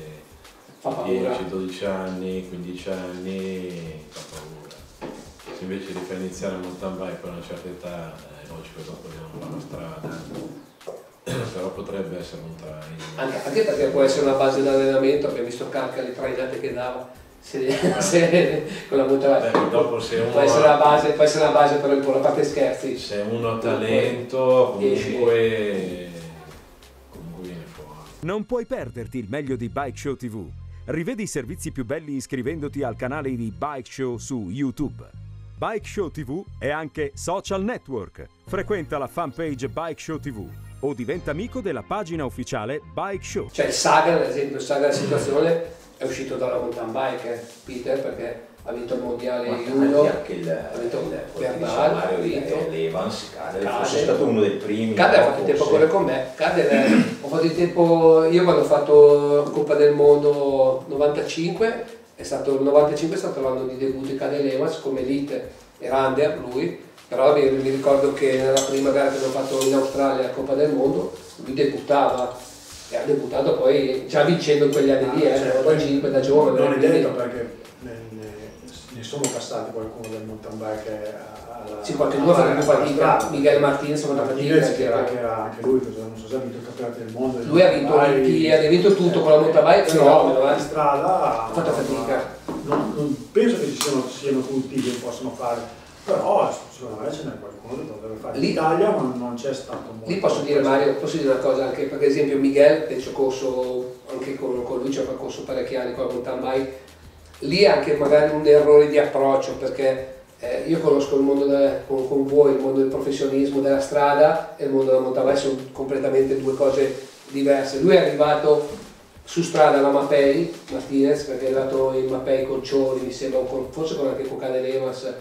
Fa paura. dieci dodici anni, quindici anni, fa paura. Se invece li fai iniziare a mountain bike a una certa età, è logico che dopo devono fare la strada. Però potrebbe essere un traino. Anche, anche perché può essere una base di allenamento, abbiamo visto Calca le trainate che dava se, se, con la mountain bike. Beh, dopo se uno può, essere la base, può essere la base per un po' la parte scherzi. Se uno ha talento comunque, comunque viene fuori. Non puoi perderti il meglio di Bike Show tivù. Rivedi i servizi più belli iscrivendoti al canale di Bike Show su YouTube. Bike Show tivù è anche social network. Frequenta la fanpage Bike Show tivù o diventa amico della pagina ufficiale Bike Show. Cioè il Sagan, ad esempio, il Sagan della situazione è uscito dalla mountain bike, eh, Peter, perché ha vinto il mondiale junior, anche il, ha vinto il, Bernal, ha Mario vinto l'Evans, Cader, Cader. fosse stato uno dei primi. Cader ha no, fatto il tempo a forse. correre con me. Cader, eh, ho fatto il tempo, io quando ho fatto Coppa del Mondo novantacinque, è stato, il novantacinque è stato l'anno di debutto di Cader Levans come elite, era under lui, però mi, mi ricordo che nella prima gara che abbiamo fatto in Australia a Coppa del Mondo, lui debuttava e ha debuttato poi già vincendo in quegli anni lì, eh, Cioè, novantacinque da giovane. Non è quindi- detto perché ne, ne, ne sono passati qualcuno del mountain bike alla, Sì, qualcuno ha fatto più fatica, Miguel Martinez ha fatto fatica. Martinez, che era, che era anche lui, cosa- non so se ha vinto il campionato del mondo. Lui ha vinto Vai- l'Olimpiadi, ha vinto tutto con la mountain bike, però fenomeno, eh. in strada Ha fatto fatica. Non, non penso che ci siano, siano tutti che possono fare, però secondo me ce n'è qualcuno che potrebbe fare. Lì- In Italia non, non c'è stato molto. Lì posso dire Mario, posso dire una cosa anche, perché ad esempio Miguel, penso corso anche con, con lui, ci ha corso parecchi anni con la mountain bike, lì è anche magari un errore di approccio, perché eh, io conosco il mondo de, con, con voi, il mondo del professionismo della strada e il mondo della mountain bike, sono completamente due cose diverse. Lui è arrivato su strada alla Mapei, Martinez, perché è arrivato in Mapei con Cioli, mi sembra, con, forse con anche con Cader Levans,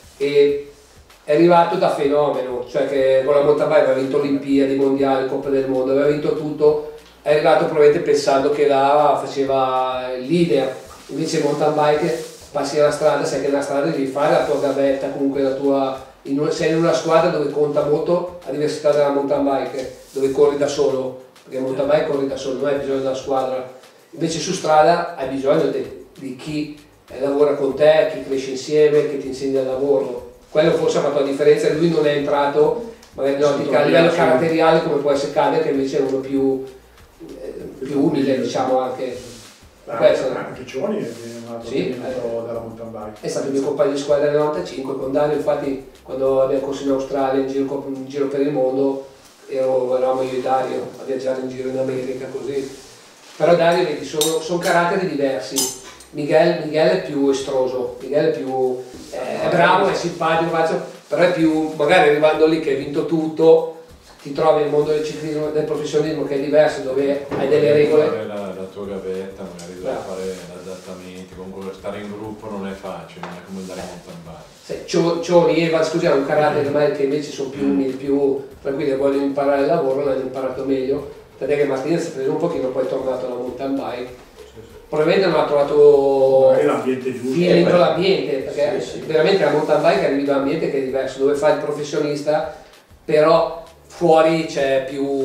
e è arrivato da fenomeno, cioè che con la mountain bike aveva vinto Olimpiadi, Mondiali, Coppa del Mondo, aveva vinto tutto, è arrivato probabilmente pensando che là faceva il leader, invece il mountain bike passi alla strada, sai che nella strada devi fare la tua gavetta, comunque la tua, in una, sei in una squadra dove conta molto a diversità della mountain bike, dove corri da solo, perché il mountain bike corri da solo, non hai bisogno della squadra, invece su strada hai bisogno di, di chi lavora con te, chi cresce insieme, che ti insegna il lavoro. Quello forse ha fatto la differenza, lui non è entrato magari in ottica a livello caratteriale come può essere Cader, che invece è uno più, eh, più umile, diciamo anche. Anche, anche Cioni è un altro sì, elemento della mountain bike. È stato il mio compagno di squadra nel novantacinque con Dario, infatti quando abbiamo corso in Australia in giro, in giro per il mondo ero, eravamo io e Dario a viaggiare in giro in America così, però Dario vedi sono, sono caratteri diversi. Miguel, Miguel è più estroso, Miguel è più eh, è bravo, è simpatico, faccio, però è più, magari arrivando lì che hai vinto tutto, ti trovi nel mondo del ciclismo, del professionismo che è diverso, dove hai delle regole. La, la tua gavetta, magari devi fare adattamenti, comunque stare in gruppo non è facile, non è come andare in mountain bike. Cioni e Eva, scusi, hanno un carattere che invece sono più umili, più tranquilli, vogliono imparare il lavoro, l'hanno imparato meglio, tant'è che Martinez si è preso un pochino, poi è tornato alla mountain bike. Probabilmente non ha trovato l'ambiente giusto dentro l'ambiente, perché sì, sì. veramente la mountain bike arrivi da un ambiente che è diverso, dove fai il professionista, però fuori c'è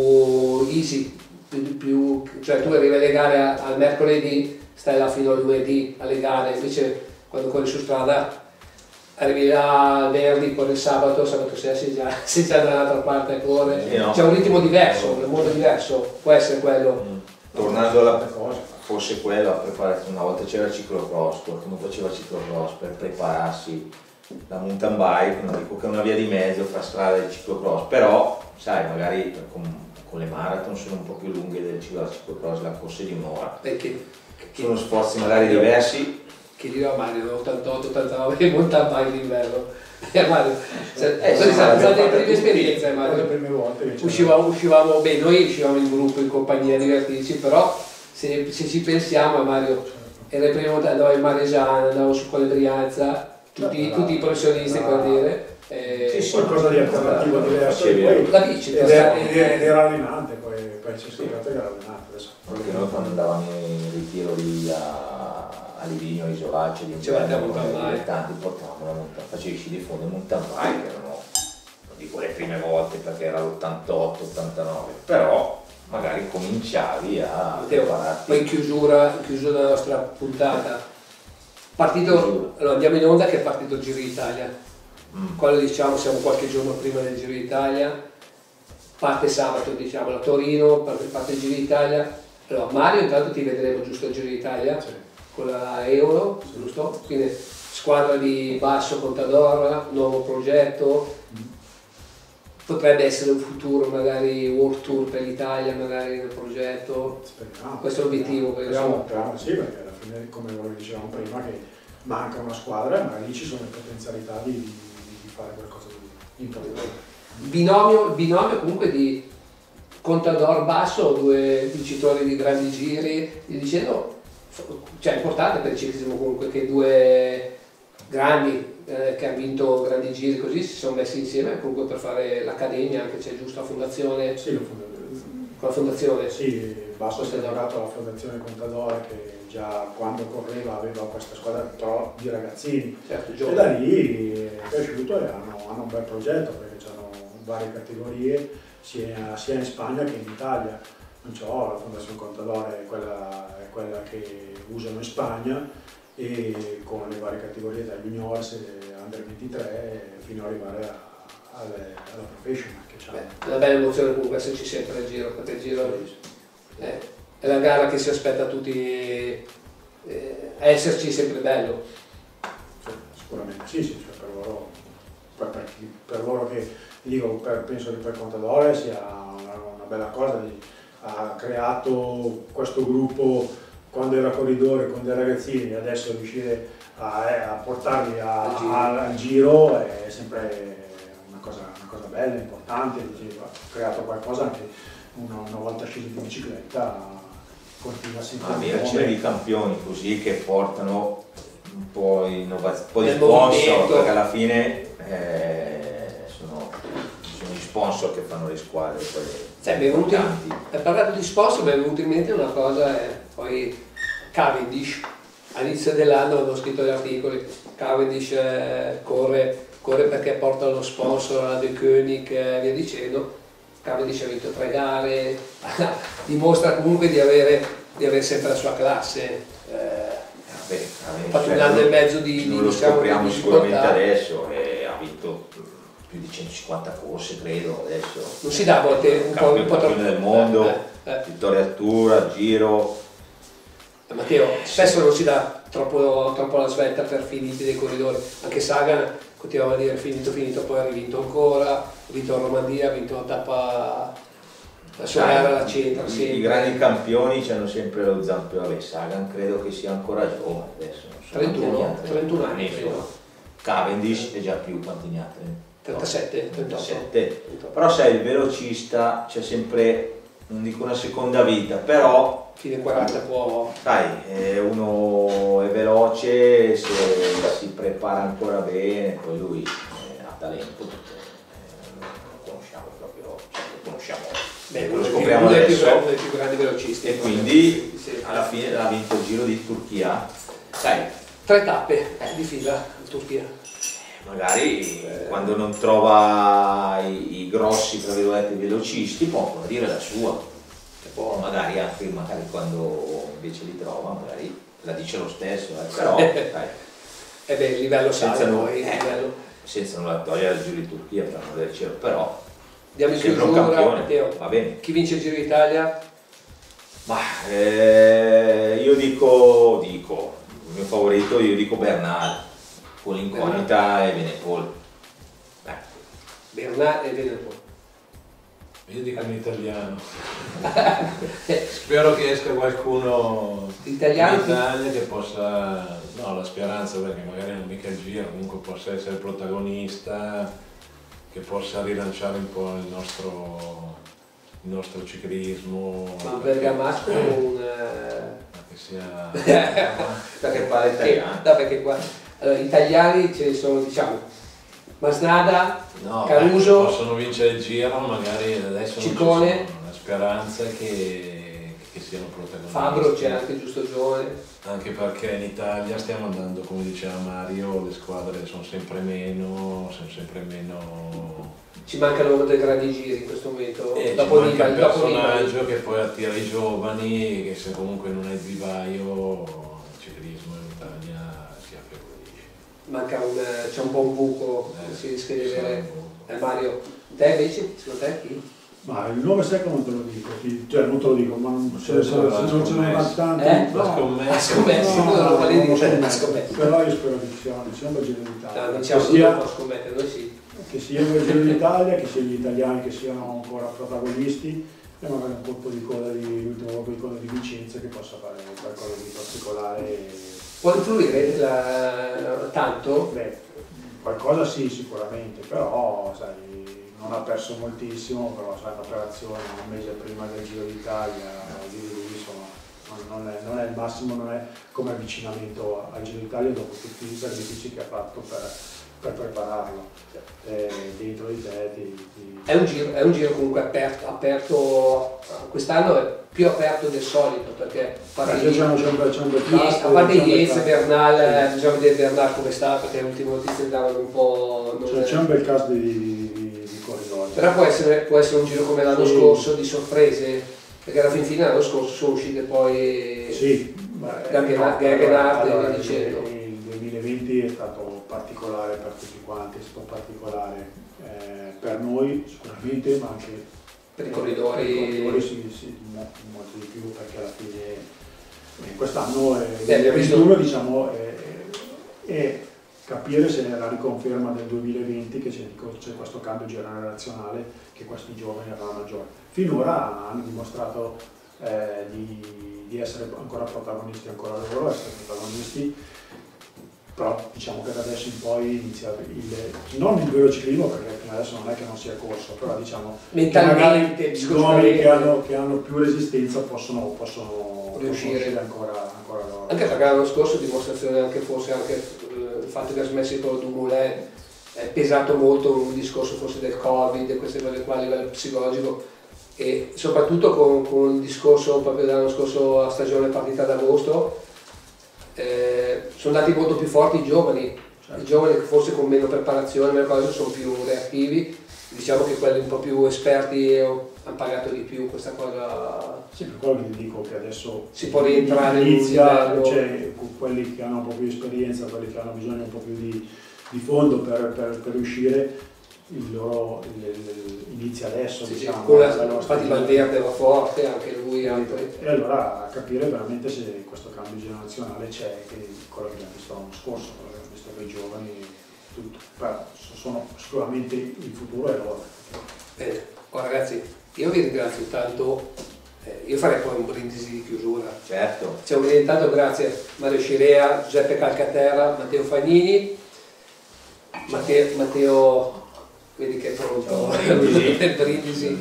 più easy, più, più, cioè tu arrivi alle gare al mercoledì, stai là fino al lunedì alle gare, invece quando corri su strada arrivi là venerdì, corri il sabato, sabato sera sei già, sei già dall'altra parte a correre, sì, no. C'è un ritmo diverso, un mondo diverso, può essere quello. Mm. Tornando alla cosa. Fosse quello a prepararsi, una volta c'era il ciclocross, qualcuno faceva il ciclocross per prepararsi la mountain bike, non dico che è una via di mezzo fra strada e ciclocross, però sai magari con, con le marathon sono un po' più lunghe del ciclocross, la corsa di un'ora, perché sono sforzi magari diversi. Che dirò a Mario, ottantotto ottantanove in mountain bike d'inverno. Eh, Mario, eh, eh, sì, sono state le prime tutti, esperienze, Mario. le prime volte che uscivamo, uscivamo, beh, noi uscivamo in gruppo, in compagnia, a divertirci, però se, se ci pensiamo, Mario, era il primo, andavo in Maresana, andavo su Colle Brianza, tutti, no, tutti i professionisti no. per dire. Eh, sì, sì, qualcosa di alternativo diverso. Poi, la bici, ed, era, ed era allenante, poi, poi c'è stato che era allenante. Adesso. Perché noi quando andavamo in ritiro lì a, a Livigno, a Isolaccia, di dilettanti, portavamo la montagna, facevi sci di fondo in mountain bike, erano, non dico le prime volte perché era l'ottantotto ottantanove, però magari cominciavi a prepararti. Poi in chiusura, in chiusura della nostra puntata, partito, allora andiamo in onda che è partito il Giro d'Italia, mm. quello diciamo siamo qualche giorno prima del Giro d'Italia, parte sabato diciamo a Torino, parte, parte il Giro d'Italia, allora Mario intanto ti vedremo giusto al Giro d'Italia, sì. con la Euro, sì. giusto? Quindi squadra di Basso Contador, nuovo progetto. Mm. Potrebbe essere un futuro magari World Tour per l'Italia, magari nel progetto. Speriamo, questo è l'obiettivo. Speriamo, speriamo sì, perché alla fine, come dicevamo prima, che manca una squadra, ma lì ci sono le potenzialità di, di, di fare qualcosa di importante. Binomio, binomio comunque di Contador Basso, due vincitori di grandi giri, vi dicevo, cioè è importante per il ciclismo comunque che due grandi Eh, che hanno vinto grandi giri così si sono messi insieme comunque per fare l'accademia, anche c'è giusto la fondazione. Sì, con la fondazione. Sì, Basso si è giocato alla fondazione Contador che già quando correva aveva questa squadra però di ragazzini. Certo, e da lì è cresciuto e hanno, hanno un bel progetto perché hanno varie categorie sia, sia in Spagna che in Italia. Non so, la fondazione Contador è quella, è quella che usano in Spagna, e con le varie categorie da juniors e under ventitré fino ad arrivare a, a, alla professional. È una bella emozione comunque esserci sempre al Giro, perché il Giro è, è la gara che si aspetta a tutti, eh, a esserci sempre bello. Sì, sicuramente sì, sì, cioè per, loro, per, per, per loro che dico, per, penso che per Contador sia una, una bella cosa, di, ha creato questo gruppo quando era corridore con dei ragazzini, adesso riuscire a, eh, a portarli a, al, giro. A, al giro è sempre una cosa, una cosa bella, importante, ha creato qualcosa anche una, una volta sceso di bicicletta, continua sempre. Ma mirazione di campioni così che portano un po', innova- un po' di sponsor, perché alla fine eh, sono, sono gli sponsor che fanno le squadre. Cioè, mi è venuto in, per parlare di sponsor mi è venuto in mente una cosa, eh, poi Cavendish, all'inizio dell'anno ho scritto gli articoli, Cavendish eh, corre, corre perché porta lo sponsor alla De Koenig e eh, via dicendo. Cavendish ha vinto tre gare, dimostra comunque di avere, di avere sempre la sua classe. Eh, Vabbè, ha fatto un anno e mezzo di, non di lo diciamo, scopriamo di sicuramente adesso, e ha vinto più di centocinquanta corse credo adesso. Non si dà a volte un po', un po' campione del mondo, eh, eh, eh. vittoria a Tour, a Giro. Matteo, spesso non si dà troppo, troppo alla svelta per finiti dei corridori. Anche Sagan continuava a dire finito, finito, poi ha rivinto ancora, ha vinto a Romandia, ha vinto la tappa, la sua gara la centra. I, i grandi campioni hanno sempre lo zampino, vabbè, Sagan credo che sia ancora giovane adesso, non so trentuno, trentuno anni, Cavendish è già più, quanti ne ha? trentasette, trentasette. Però sai, il velocista c'è sempre, non dico una seconda vita, però fine quaranta può... sai, eh, uno è veloce, se si prepara ancora bene, poi lui eh, ha talento, eh, lo conosciamo proprio, cioè, lo conosciamo, beh, lo scopriamo uno dei adesso, più, dei più grandi velocisti. E quindi alla fine ha vinto il Giro di Turchia, sai, tre tappe di fila in Turchia. Magari eh, quando non trova i, i grossi, tra virgolette, velocisti, può dire la sua, e poi magari anche magari quando invece li trova, magari la dice lo stesso, eh. Però dai, e beh, il livello senza, sale, non, poi, eh, livello... senza nulla togliere il Giro di Turchia, per amor del cielo, però diamo in sempre un chiusura, campione, Matteo, va bene. Chi vince il Giro d'Italia? Ma eh, io dico, dico, il mio favorito, io dico Bernal, con l'incognita e Benepol. Eh. Bernal e Benepol. Io dico un italiano. Spero che esca qualcuno italiano in Italia che possa, no, la speranza, perché magari non mica il Giro, comunque possa essere protagonista, che possa rilanciare un po' il nostro, il nostro ciclismo. Ma un bergamasco o un... che sia... perché parla italiano. No, perché qua... Allora, italiani ce ne sono, diciamo, Masnada, no, Caruso, beh, possono vincere il Giro, magari adesso Ciccone, non ci sono. La speranza è che, che siano protagonisti. Fabro c'è anche, giusto giovane. Anche perché in Italia stiamo andando, come diceva Mario, le squadre sono sempre meno, sono sempre meno... Ci mancano dei grandi giri in questo momento, e dopo ci manca Nibali, il dopo personaggio Nibali. che poi attira i giovani, che se comunque non è il vivaio, il ciclismo in Italia si affievolisce. Manca un, c'è un po' un buco, Eh, si rischia di vedere. Eh, Mario, te invece, secondo te chi? Ma il nome secco non te lo dico, ti- cioè non te lo dico, ma non se, se, se non ce ne va tanti. Eh? No, scommessa. Scommesso, no, non lo no, volevi non dire, scommetto. scommesso. Però io spero che ci sia, ci sia un bel Giro d'Italia. No, diciamo, che sia, non può scommettere, noi sì. che sia un bel Giro d'Italia, che siano gli italiani che siano ancora protagonisti e magari un colpo di coda di l'ultimo colpo di coda di Vicenza che possa fare qualcosa di particolare. Può influire la... tanto? Beh, qualcosa sì sicuramente, però sai, non ha perso moltissimo, però sai, un'operazione un mese prima del Giro d'Italia, di lui, insomma, non, non, è, non è il massimo, non è come avvicinamento al Giro d'Italia dopo tutti i sacrifici che ha fatto per, per prepararlo. Eh, dentro di te ti, ti... È, un giro, è un giro comunque aperto, aperto quest'anno è più aperto del solito, perché a parte c'è un, c'è un, c'è un bel cast, a parte c'è un bel Yates, cast. Bernal, Sì. bisogna vedere Bernal come sta, perché le ultime notizie davano un po'... non Cioè, è- c'è un bel cast di, di, di corridori. Però può essere, può essere un giro come l'anno Sì. scorso di sorprese, perché alla fin fine l'anno scorso sono uscite poi Sì, Gaggenhardt e allora, via dicendo. il duemilaventi è stato particolare per tutti quanti, è stato particolare eh, per noi sicuramente, ma anche Per i eh, corridori. per i corridori sì, sì, mo- molto di più, perché alla fine eh, quest'anno è Beh, abbiamo visto- duemilaventuno, diciamo, è, è capire se è la riconferma del duemilaventi che c'è, c'è questo cambio generazionale, che questi giovani avranno maggiore. Finora hanno dimostrato eh, di, di essere ancora protagonisti, ancora loro essere protagonisti, però diciamo che da adesso in poi inizia il, non il vero ciclismo, perché fino adesso non è che non sia corso, però diciamo Mentalmente, che magari i psicologicamente. giovani che hanno, che hanno più resistenza possono, possono Riuscire. riuscire ancora, ancora loro. Anche perché l'anno scorso dimostrazione anche forse anche eh, il fatto che ha smesso con Dumoulin è pesato molto un discorso forse del Covid e queste cose qua a livello psicologico, e soprattutto con, con il discorso proprio dell'anno scorso, la stagione partita ad agosto, eh, sono andati molto più forti i giovani, Certo. i giovani che forse con meno preparazione, meno cose, sono più reattivi, diciamo che quelli un po' più esperti hanno pagato di più questa cosa. Sì, per quello che ti dico che adesso Si può rientrare in un inizia, livello- cioè, quelli che hanno un po' più di esperienza, quelli che hanno bisogno un po' più di, di fondo per, per, per riuscire, il loro il, il, inizia adesso, sì, diciamo. Sì, con la, infatti Valverde va forte, anche lui. Altri. E allora capire veramente se questo cambio generazionale c'è, che quello che abbiamo visto l'anno scorso, quello che abbiamo visto con i giovani, tutto. Però sono sicuramente il futuro è loro. Bene, oh, ragazzi, io vi ringrazio tanto, eh, io farei poi un brindisi di chiusura. Certo. Cioè, intanto grazie Mario Scirea, Giuseppe Calcaterra, Matteo Fagnini, Matteo, Matteo vedi che è pronto per il brindisi.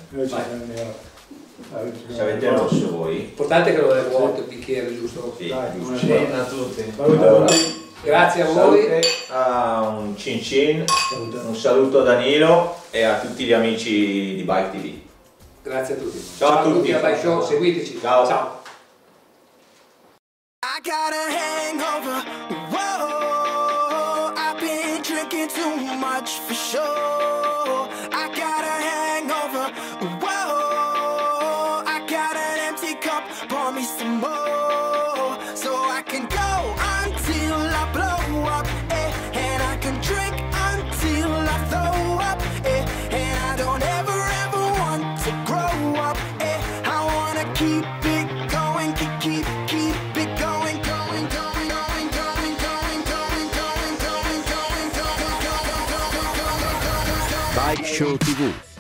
Se avete rosso voi. L'importante è che non è vuoto il bicchiere, giusto? Sì, Dai, giusto. Cena a tutti. Allora, grazie a voi. salute a un cin cin, un saluto a Danilo e a tutti gli amici di Bike T V. Grazie a tutti. Ciao, Ciao a tutti. A Bike Show, seguiteci. Ciao. Ciao. I got a hangover, whoa, I've been drinking too much for sure. I got a hangover, whoa, I got an empty cup, pour me some more, so I can go until I blow up, eh, and I can drink until I throw up, eh, and I don't ever ever want to grow up, eh, I wanna keep it going, keep, keep, keep it going, going, going, going, going, going, going, going, going, going, going, going, going, going, going, going, going, Bike Show T V.